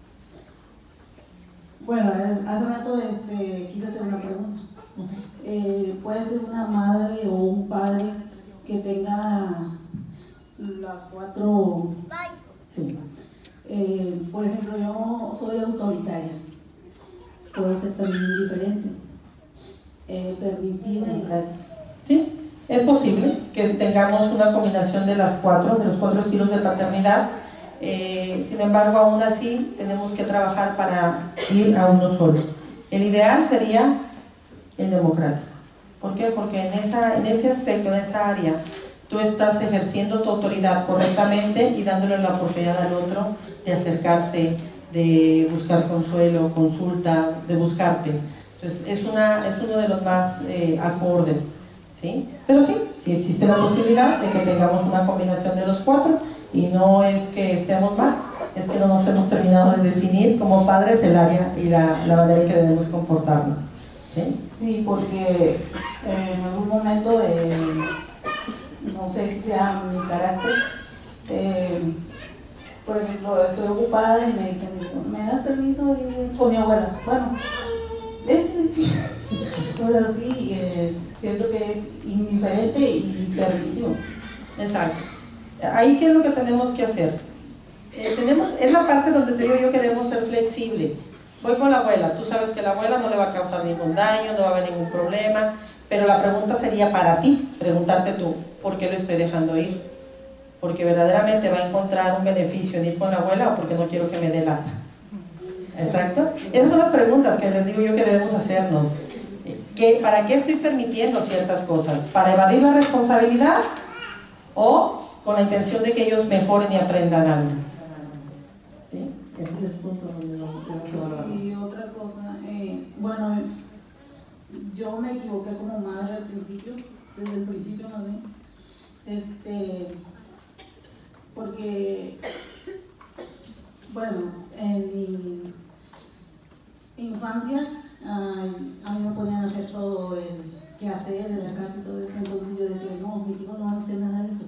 bueno, hace rato quise hacer una pregunta. Puede ser una madre o un padre que tenga las 4, sí. Por ejemplo, yo soy autoritaria, puedo ser también diferente, permisiva y sí, es posible que tengamos una combinación de los 4 estilos de paternidad. Sin embargo, aún así tenemos que trabajar para ir a uno solo. El ideal sería el democrático. ¿Por qué? Porque en ese aspecto, en esa área, tú estás ejerciendo tu autoridad correctamente y dándole la oportunidad al otro de acercarse, de buscar consuelo, consulta, de buscarte. Entonces es uno de los más acordes, ¿sí? Pero sí existe la posibilidad de que tengamos una combinación de los 4, y no es que estemos mal, es que no nos hemos terminado de definir como padres el área y la manera en que debemos comportarnos, ¿sí? Sí, porque en algún momento, no sé si sea mi carácter, por ejemplo, estoy ocupada y me dicen, ¿me das permiso de ir con mi abuela? Bueno, pero sí, siento que es indiferente y permisivo. Exacto. Ahí, ¿qué es lo que tenemos que hacer? Es la parte donde te digo yo que debemos ser flexibles. Voy con la abuela, tú sabes que la abuela no le va a causar ningún daño, no va a haber ningún problema, pero la pregunta sería para ti, preguntarte tú, ¿por qué lo estoy dejando ir? Porque verdaderamente va a encontrar un beneficio en ir con la abuela o porque no quiero que me dé lata. Exacto. Esas son las preguntas que les digo yo que debemos hacernos. ¿Para qué estoy permitiendo ciertas cosas? ¿Para evadir la responsabilidad o con la intención de que ellos mejoren y aprendan algo? ¿Sí? Ese es el punto donde debemos evaluar. Y otra cosa, bueno, yo me equivoqué como madre al principio, desde el principio más bien, porque, bueno, en mi infancia a mí me ponían a hacer todo el quehacer de la casa y todo eso, entonces yo decía, no, mis hijos no van a hacer nada de eso.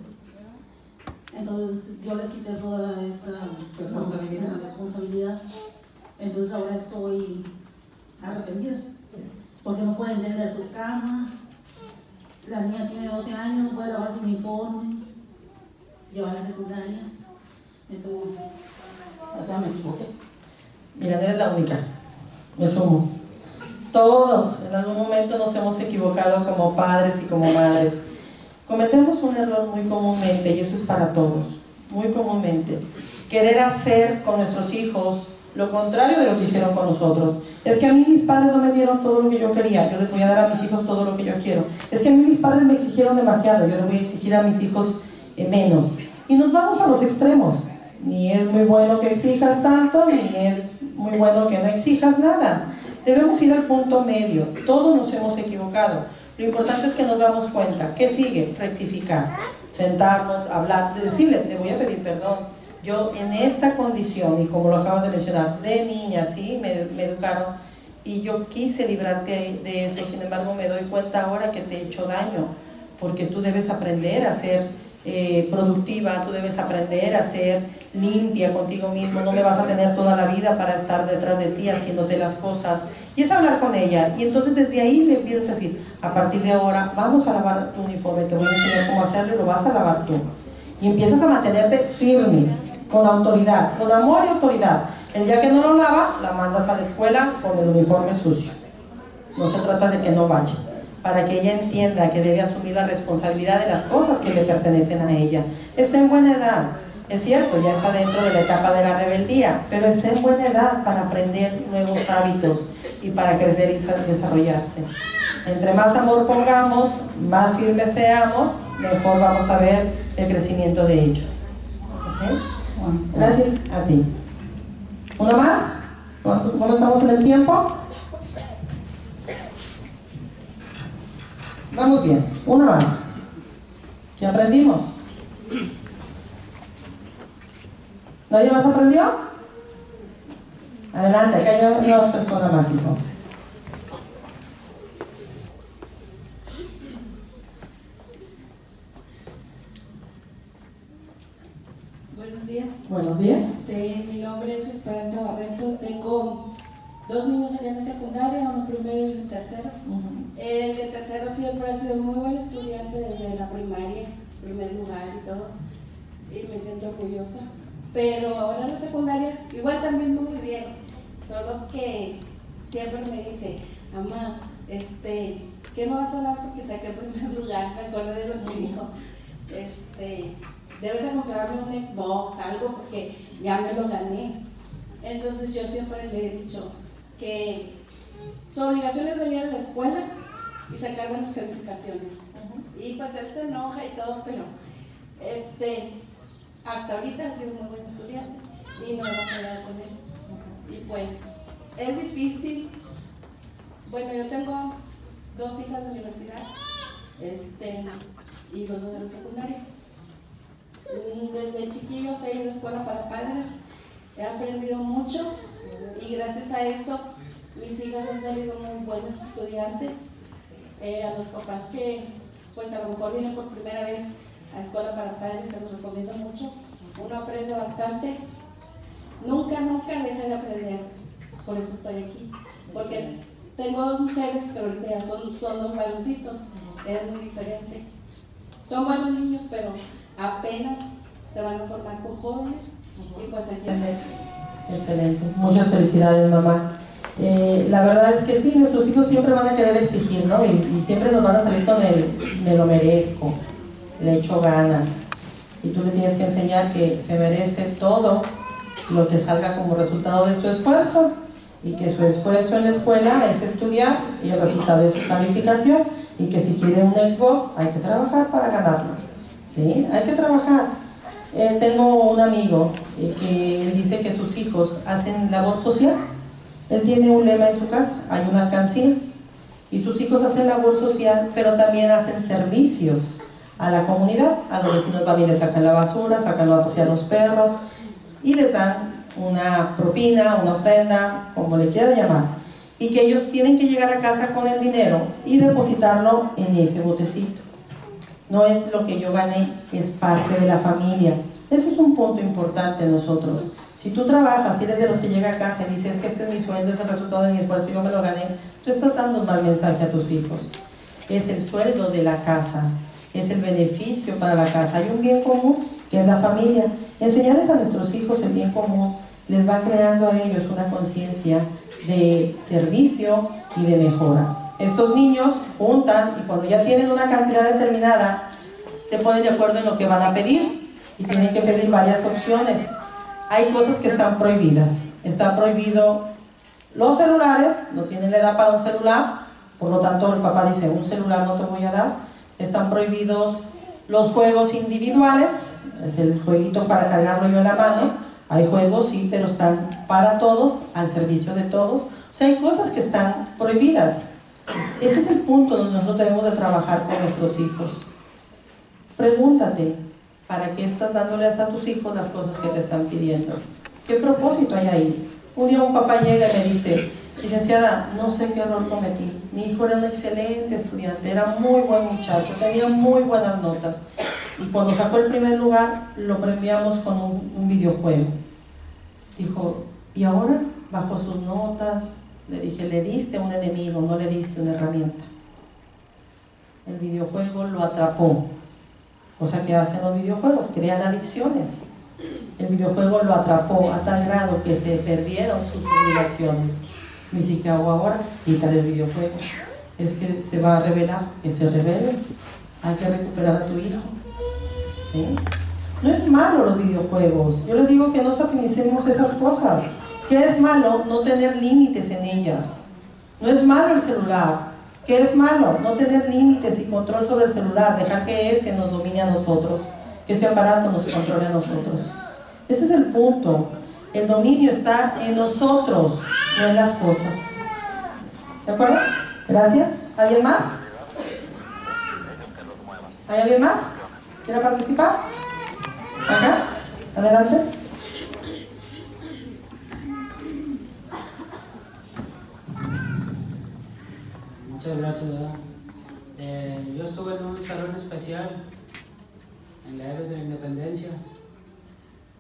Entonces yo les quité toda esa responsabilidad. Entonces ahora estoy arrepentida, porque no puede entender su cama, la niña tiene 12 años, no puede lavar su uniforme, llevar a la secundaria. Entonces, o sea, me equivoqué. Mira, no eres la única, me sumo. Todos en algún momento nos hemos equivocado como padres y como madres. Cometemos un error muy comúnmente, y eso es para todos, muy comúnmente. Querer hacer con nuestros hijos lo contrario de lo que hicieron con nosotros. Es que a mí mis padres no me dieron todo lo que yo quería, yo les voy a dar a mis hijos todo lo que yo quiero. Es que a mí mis padres me exigieron demasiado, yo les voy a exigir a mis hijos menos. Y nos vamos a los extremos. Ni es muy bueno que exijas tanto, ni es muy bueno que no exijas nada. Debemos ir al punto medio. Todos nos hemos equivocado. Lo importante es que nos damos cuenta. ¿Qué sigue? Rectificar. Sentarnos, hablar, decirle, te voy a pedir perdón. Yo en esta condición, y como lo acabas de mencionar, de niña, ¿sí? Me educaron y yo quise librarte de eso. Sin embargo, me doy cuenta ahora que te he hecho daño, porque tú debes aprender a ser productiva, tú debes aprender a ser limpia contigo mismo. No me vas a tener toda la vida para estar detrás de ti haciéndote las cosas. Y es hablar con ella, y entonces desde ahí le empiezas a decir, a partir de ahora vamos a lavar tu uniforme, te voy a enseñar cómo hacerlo y lo vas a lavar tú. Y empiezas a mantenerte firme, con autoridad, con amor y autoridad. El día que no lo lava, la mandas a la escuela con el uniforme sucio. No se trata de que no vaya, para que ella entienda que debe asumir la responsabilidad de las cosas que le pertenecen a ella. Está en buena edad, es cierto, ya está dentro de la etapa de la rebeldía, pero está en buena edad para aprender nuevos hábitos y para crecer y desarrollarse. Entre más amor pongamos, más firmes seamos, mejor vamos a ver el crecimiento de ellos. ¿Okay? Bueno, gracias a ti. ¿Una más? ¿Cómo estamos en el tiempo? Vamos bien. Una más. ¿Qué aprendimos? ¿Nadie más aprendió? Adelante, acá hay una persona más, hijo. Buenos días. Buenos días. Mi nombre es Esperanza Barreto. Tengo 2 niños allá en la secundaria, uno primero y uno tercero. El de tercero siempre ha sido muy buen estudiante desde la primaria, primer lugar y todo. Y me siento orgullosa. Pero ahora en la secundaria, igual también muy bien. Solo que siempre me dice, mamá, ¿qué me vas a dar porque saqué primer lugar? Me acordé de lo que dijo. Debes de comprarme un Xbox, algo, porque ya me lo gané. Entonces yo siempre le he dicho que su obligación es venir a la escuela y sacar buenas calificaciones. Y pues él se enoja y todo, pero hasta ahorita ha sido muy buen estudiante y no me va a quedar con él. Y pues es difícil. Bueno, yo tengo 2 hijas de universidad y los 2 de la secundaria. Desde chiquillos he ido a escuela para padres, he aprendido mucho y gracias a eso mis hijas han salido muy buenos estudiantes. A los papás que pues a lo mejor vienen por primera vez a escuela para padres se los recomiendo mucho. Uno aprende bastante, nunca deja de aprender, por eso estoy aquí, porque tengo 2 mujeres que ahorita ya son 2 varoncitos, es muy diferente. Son buenos niños, pero apenas se van a formar con jóvenes y pues aquí. Excelente, muchas felicidades, mamá. La verdad es que sí, nuestros hijos siempre van a querer exigir, ¿no? Y siempre nos van a salir con el me lo merezco, le echo ganas. Y tú le tienes que enseñar que se merece todo lo que salga como resultado de su esfuerzo y que su esfuerzo en la escuela es estudiar y el resultado es su calificación y que si quiere un Xbox hay que trabajar para ganarlo. ¿Sí? Hay que trabajar. Tengo un amigo que dice que sus hijos hacen labor social. Él tiene un lema en su casa, hay una alcancía, y sus hijos hacen labor social, pero también hacen servicios a la comunidad. A los vecinos van y les sacan la basura, sacan hacia los perros, y les dan una propina, una ofrenda, como le quieran llamar. Y que ellos tienen que llegar a casa con el dinero y depositarlo en ese botecito. No es lo que yo gané, es parte de la familia. Ese es un punto importante en nosotros. Si tú trabajas, si eres de los que llega a casa y dices que este es mi sueldo, es el resultado de mi esfuerzo, yo me lo gané, tú estás dando un mal mensaje a tus hijos. Es el sueldo de la casa, es el beneficio para la casa. Hay un bien común que es la familia. Enseñarles a nuestros hijos el bien común les va creando a ellos una conciencia de servicio y de mejora. Estos niños juntan y cuando ya tienen una cantidad determinada se ponen de acuerdo en lo que van a pedir y tienen que pedir varias opciones. Hay cosas que están prohibidas. Está prohibido los celulares, no tienen la edad para un celular, por lo tanto el papá dice, un celular no te voy a dar. Están prohibidos los juegos individuales, es el jueguito para cargarlo yo en la mano. Hay juegos, sí, pero están para todos, al servicio de todos. O sea, hay cosas que están prohibidas. Ese es el punto donde nosotros debemos de trabajar con nuestros hijos. Pregúntate, ¿para qué estás dándole a tus hijos las cosas que te están pidiendo? ¿Qué propósito hay ahí? Un día un papá llega y me dice, licenciada, no sé qué error cometí. Mi hijo era un excelente estudiante, era muy buen muchacho, tenía muy buenas notas. Y cuando sacó el primer lugar, lo premiamos con un videojuego. Dijo, ¿y ahora? Bajo sus notas. Le dije, le diste un enemigo, no le diste una herramienta. El videojuego lo atrapó. Cosa que hacen los videojuegos, crean adicciones. El videojuego lo atrapó a tal grado que se perdieron sus obligaciones. Me dice, ¿qué hago ahora? Quitar el videojuego. Es que se va a revelar, que se revele. Hay que recuperar a tu hijo. ¿Sí? No es malo los videojuegos. Yo les digo que no satanicemos esas cosas. ¿Qué es malo? No tener límites en ellas. No es malo el celular. ¿Qué es malo? No tener límites y control sobre el celular, dejar que ese nos domine a nosotros, que ese aparato nos controle a nosotros. Ese es el punto. El dominio está en nosotros, no en las cosas. ¿De acuerdo? Gracias. ¿Alguien más? ¿Hay alguien más? ¿Quiere participar? Acá. Adelante. Muchas gracias. Yo estuve en un salón especial en la era de la independencia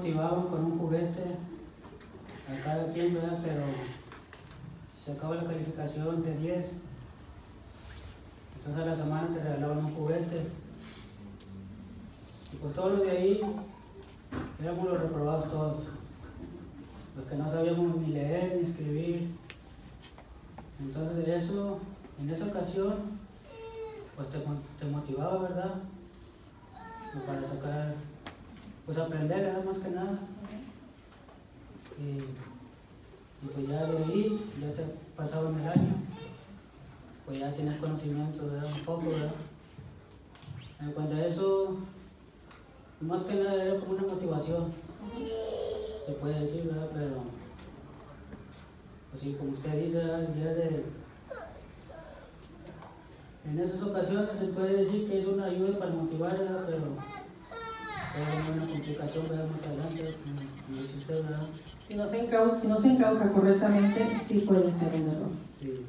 motivaban con un juguete a cada quien, ¿verdad? Pero sacaba la calificación de 10, entonces a la semana te regalaban un juguete. Y pues todos los de ahí éramos los reprobados todos, los que no sabíamos ni leer ni escribir. Entonces eso, en esa ocasión, pues te motivaba, ¿verdad? Para sacar, pues aprender, ¿verdad? Más que nada. Y pues ya de ahí, ya te pasaban el año, pues ya tienes conocimiento, ¿verdad? Un poco, ¿verdad? En cuanto a eso, más que nada era como una motivación, se puede decir, ¿verdad? Pero, pues sí, como usted dice, el día de... En esas ocasiones se puede decir que es una ayuda para motivar, ¿verdad? Pero hay una complicación, ¿verdad? Más adelante, como dice usted, ¿verdad? Si no se encausa correctamente, sí puede ser un error. Sí.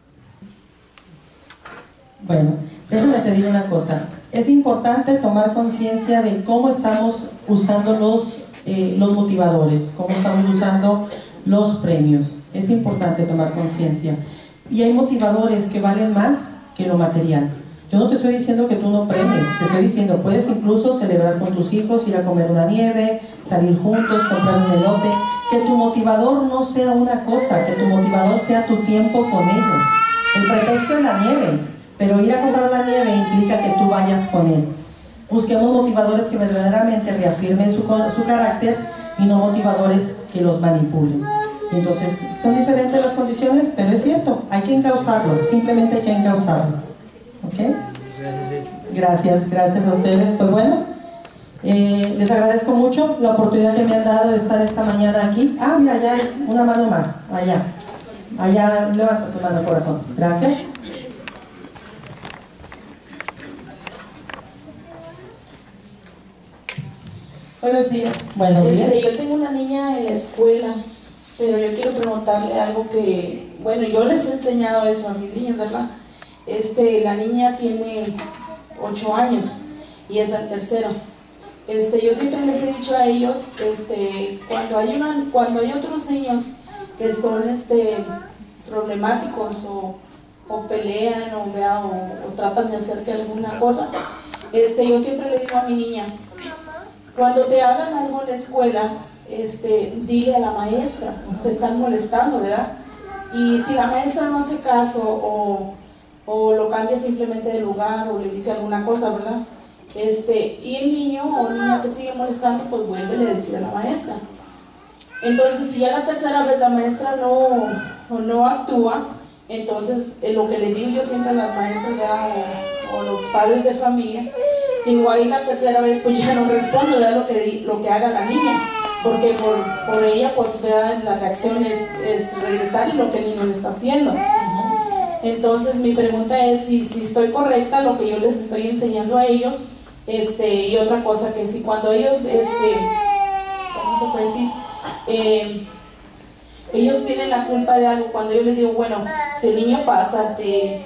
Bueno, déjame te digo una cosa. Es importante tomar conciencia de cómo estamos usando los motivadores, cómo estamos usando los premios. Es importante tomar conciencia. Y hay motivadores que valen más que lo material. Yo no te estoy diciendo que tú no premies, te estoy diciendo, puedes incluso celebrar con tus hijos, ir a comer una nieve, salir juntos, comprar un elote. Que tu motivador no sea una cosa, que tu motivador sea tu tiempo con ellos. El pretexto es la nieve, pero ir a comprar la nieve implica que tú vayas con él. Busquemos motivadores que verdaderamente reafirmen su carácter y no motivadores que los manipulen. Entonces, son diferentes las condiciones, pero es cierto, hay que encauzarlo, simplemente hay que encauzarlo. ¿Ok? Gracias a ustedes. Pues bueno, les agradezco mucho la oportunidad que me han dado de estar esta mañana aquí. Ah, mira, allá hay una mano más, allá levanta tu mano, corazón. Gracias. Buenos días. Buenos días. Yo tengo una niña en la escuela, pero yo quiero preguntarle algo que, bueno, yo les he enseñado eso a mis niñas, ¿verdad? La niña tiene 8 años y es el tercero. Yo siempre les he dicho a ellos, cuando hay otros niños que son problemáticos o pelean o tratan de hacerte alguna cosa, yo siempre le digo a mi niña, cuando te hagan algo en la escuela, dile a la maestra, te están molestando, ¿verdad? Y si la maestra no hace caso o lo cambia simplemente de lugar o le dice alguna cosa, ¿verdad? Y el niño o niña te sigue molestando, pues vuélvele a decir a la maestra. Entonces, si ya la tercera vez la maestra no actúa, entonces lo que le digo yo siempre a las maestras, ¿verdad? O los padres de familia, digo, ahí la tercera vez pues ya no respondo, ¿verdad? Lo que haga la niña, porque por ella pues ¿verdad? La reacción es regresar y lo que el niño le está haciendo. Entonces mi pregunta es si estoy correcta lo que yo les estoy enseñando a ellos, y otra cosa que si cuando ellos, ¿cómo se puede decir? Ellos tienen la culpa de algo, cuando yo les digo, bueno, si el niño pasa, te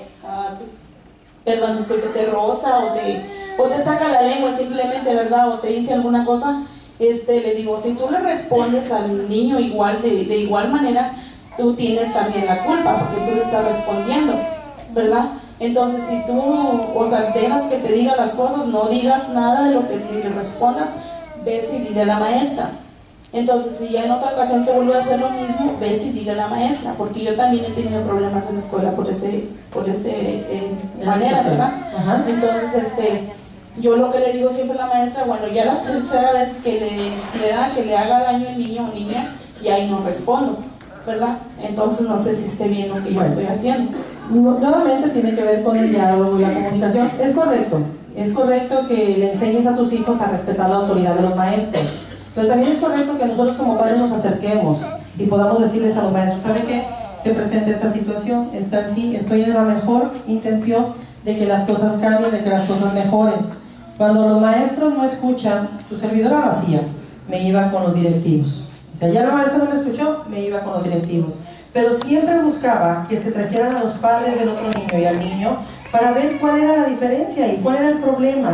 roza o te saca la lengua simplemente, ¿verdad? O te dice alguna cosa, le digo, si tú le respondes al niño igual, de igual manera, tú tienes también la culpa, porque tú le estás respondiendo, ¿verdad? Entonces, si tú, dejas que te diga las cosas, no digas nada de lo que ni le respondas, ves y dile a la maestra. Entonces, si ya en otra ocasión te vuelve a hacer lo mismo, ves y dile a la maestra, porque yo también he tenido problemas en la escuela por ese manera, ¿verdad? Ajá. Entonces, yo lo que le digo siempre a la maestra, bueno, ya la tercera vez que le haga daño al niño o niña, y ahí no respondo, ¿verdad? Entonces no sé si esté bien lo que yo estoy haciendo. Nuevamente tiene que ver con el diálogo y la comunicación. Es correcto que le enseñes a tus hijos a respetar la autoridad de los maestros, pero también es correcto que nosotros como padres nos acerquemos y podamos decirles a los maestros, ¿sabe qué? Se presenta esta situación, está así, estoy en la mejor intención de que las cosas cambien, de que las cosas mejoren. Cuando los maestros no escuchan, tu servidora lo hacía, me iba con los directivos. O sea, ya la maestra no me escuchó, me iba con los directivos. Pero siempre buscaba que se trajeran a los padres del otro niño y al niño para ver cuál era la diferencia y cuál era el problema.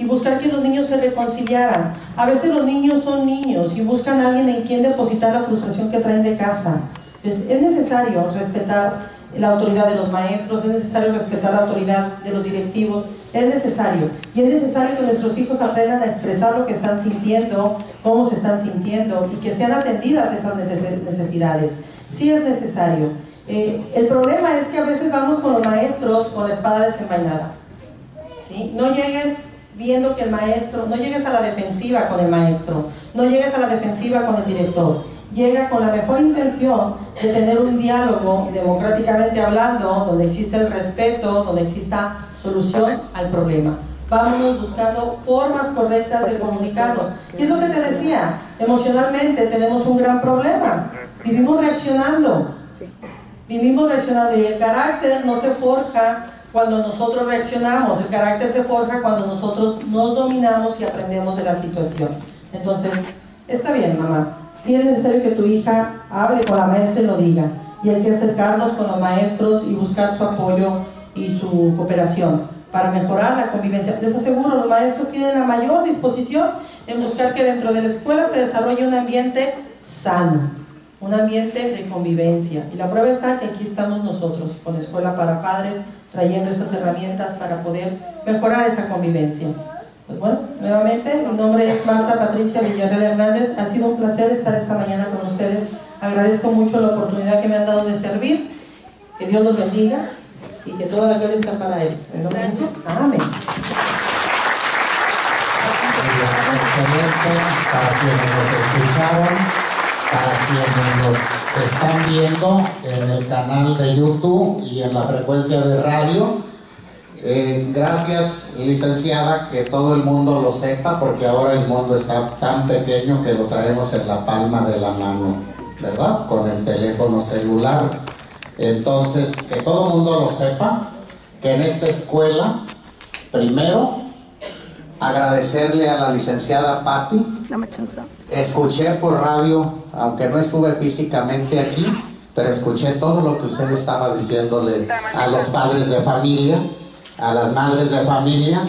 y buscar que los niños se reconciliaran. A veces los niños son niños y buscan a alguien en quien depositar la frustración que traen de casa. Entonces, es necesario respetar la autoridad de los maestros, es necesario respetar la autoridad de los directivos, es necesario. Y es necesario que nuestros hijos aprendan a expresar lo que están sintiendo, cómo se están sintiendo y que sean atendidas esas necesidades. Sí es necesario. El problema es que a veces vamos con los maestros con la espada desenvainada, ¿sí? No llegues viendo que el maestro, no llegues a la defensiva con el maestro, no llegues a la defensiva con el director. Llega con la mejor intención de tener un diálogo democráticamente hablando, donde existe el respeto, donde exista solución al problema. Vámonos buscando formas correctas de comunicarnos. Y es lo que te decía, emocionalmente tenemos un gran problema. Vivimos reaccionando y el carácter no se forja cuando nosotros reaccionamos, el carácter se forja cuando nosotros nos dominamos y aprendemos de la situación. Entonces, está bien, mamá. Sí es necesario que tu hija hable con la maestra y lo diga. Y hay que acercarnos con los maestros y buscar su apoyo y su cooperación para mejorar la convivencia. Les aseguro, los maestros tienen la mayor disposición en buscar que dentro de la escuela se desarrolle un ambiente sano, un ambiente de convivencia. Y la prueba está que aquí estamos nosotros, con Escuela para Padres, trayendo esas herramientas para poder mejorar esa convivencia. Pues bueno, nuevamente, mi nombre es Marta Patricia Villarreal Hernández. Ha sido un placer estar esta mañana con ustedes. Agradezco mucho la oportunidad que me han dado de servir. Que Dios los bendiga y que toda la gloria sea para Él. En nombre de Jesús. Amén. Excelente para quienes nos escucharon, para quienes nos están viendo en el canal de YouTube y en la frecuencia de radio. Gracias, licenciada, que todo el mundo lo sepa, porque ahora el mundo está tan pequeño que lo traemos en la palma de la mano, ¿verdad? Con el teléfono celular. Entonces, que todo el mundo lo sepa, que en esta escuela, primero, agradecerle a la licenciada Patti. Escuché por radio, aunque no estuve físicamente aquí, pero escuché todo lo que usted estaba diciéndole a los padres de familia, a las madres de familia,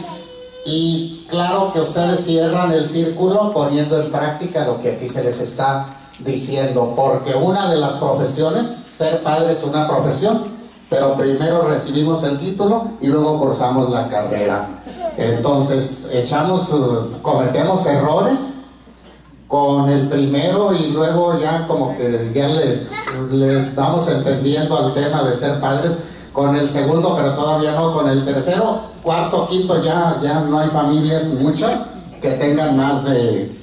y claro que ustedes cierran el círculo poniendo en práctica lo que aquí se les está diciendo, porque una de las profesiones, ser padre es una profesión, pero primero recibimos el título y luego cursamos la carrera. Entonces cometemos errores con el primero y luego ya como que ya le vamos entendiendo al tema de ser padres. Con el segundo, pero todavía no. Con el tercero, cuarto, quinto, ya no hay familias, muchas, que tengan más de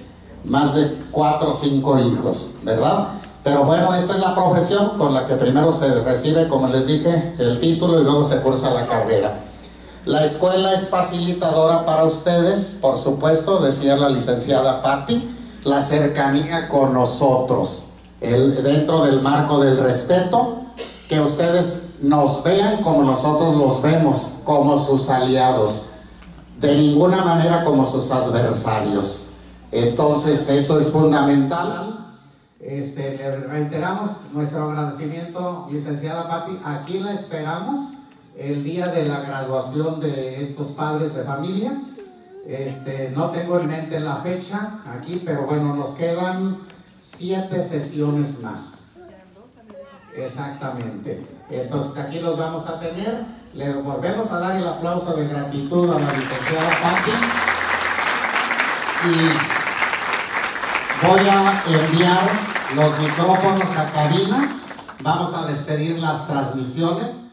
4 o 5 hijos, ¿verdad? Pero bueno, esta es la profesión con la que primero se recibe, como les dije, el título y luego se cursa la carrera. La escuela es facilitadora para ustedes, por supuesto, decía la licenciada Patti, la cercanía con nosotros, dentro del marco del respeto, que ustedes nos vean como nosotros los vemos, como sus aliados, de ninguna manera como sus adversarios. Entonces eso es fundamental. Le reiteramos nuestro agradecimiento, licenciada Patti. Aquí la esperamos el día de la graduación de estos padres de familia. No tengo en mente la fecha aquí, pero bueno, nos quedan 7 sesiones más. Exactamente. Entonces aquí los vamos a tener. Le volvemos a dar el aplauso de gratitud a la licenciada Patti. Y voy a enviar los micrófonos a cabina. Vamos a despedir las transmisiones.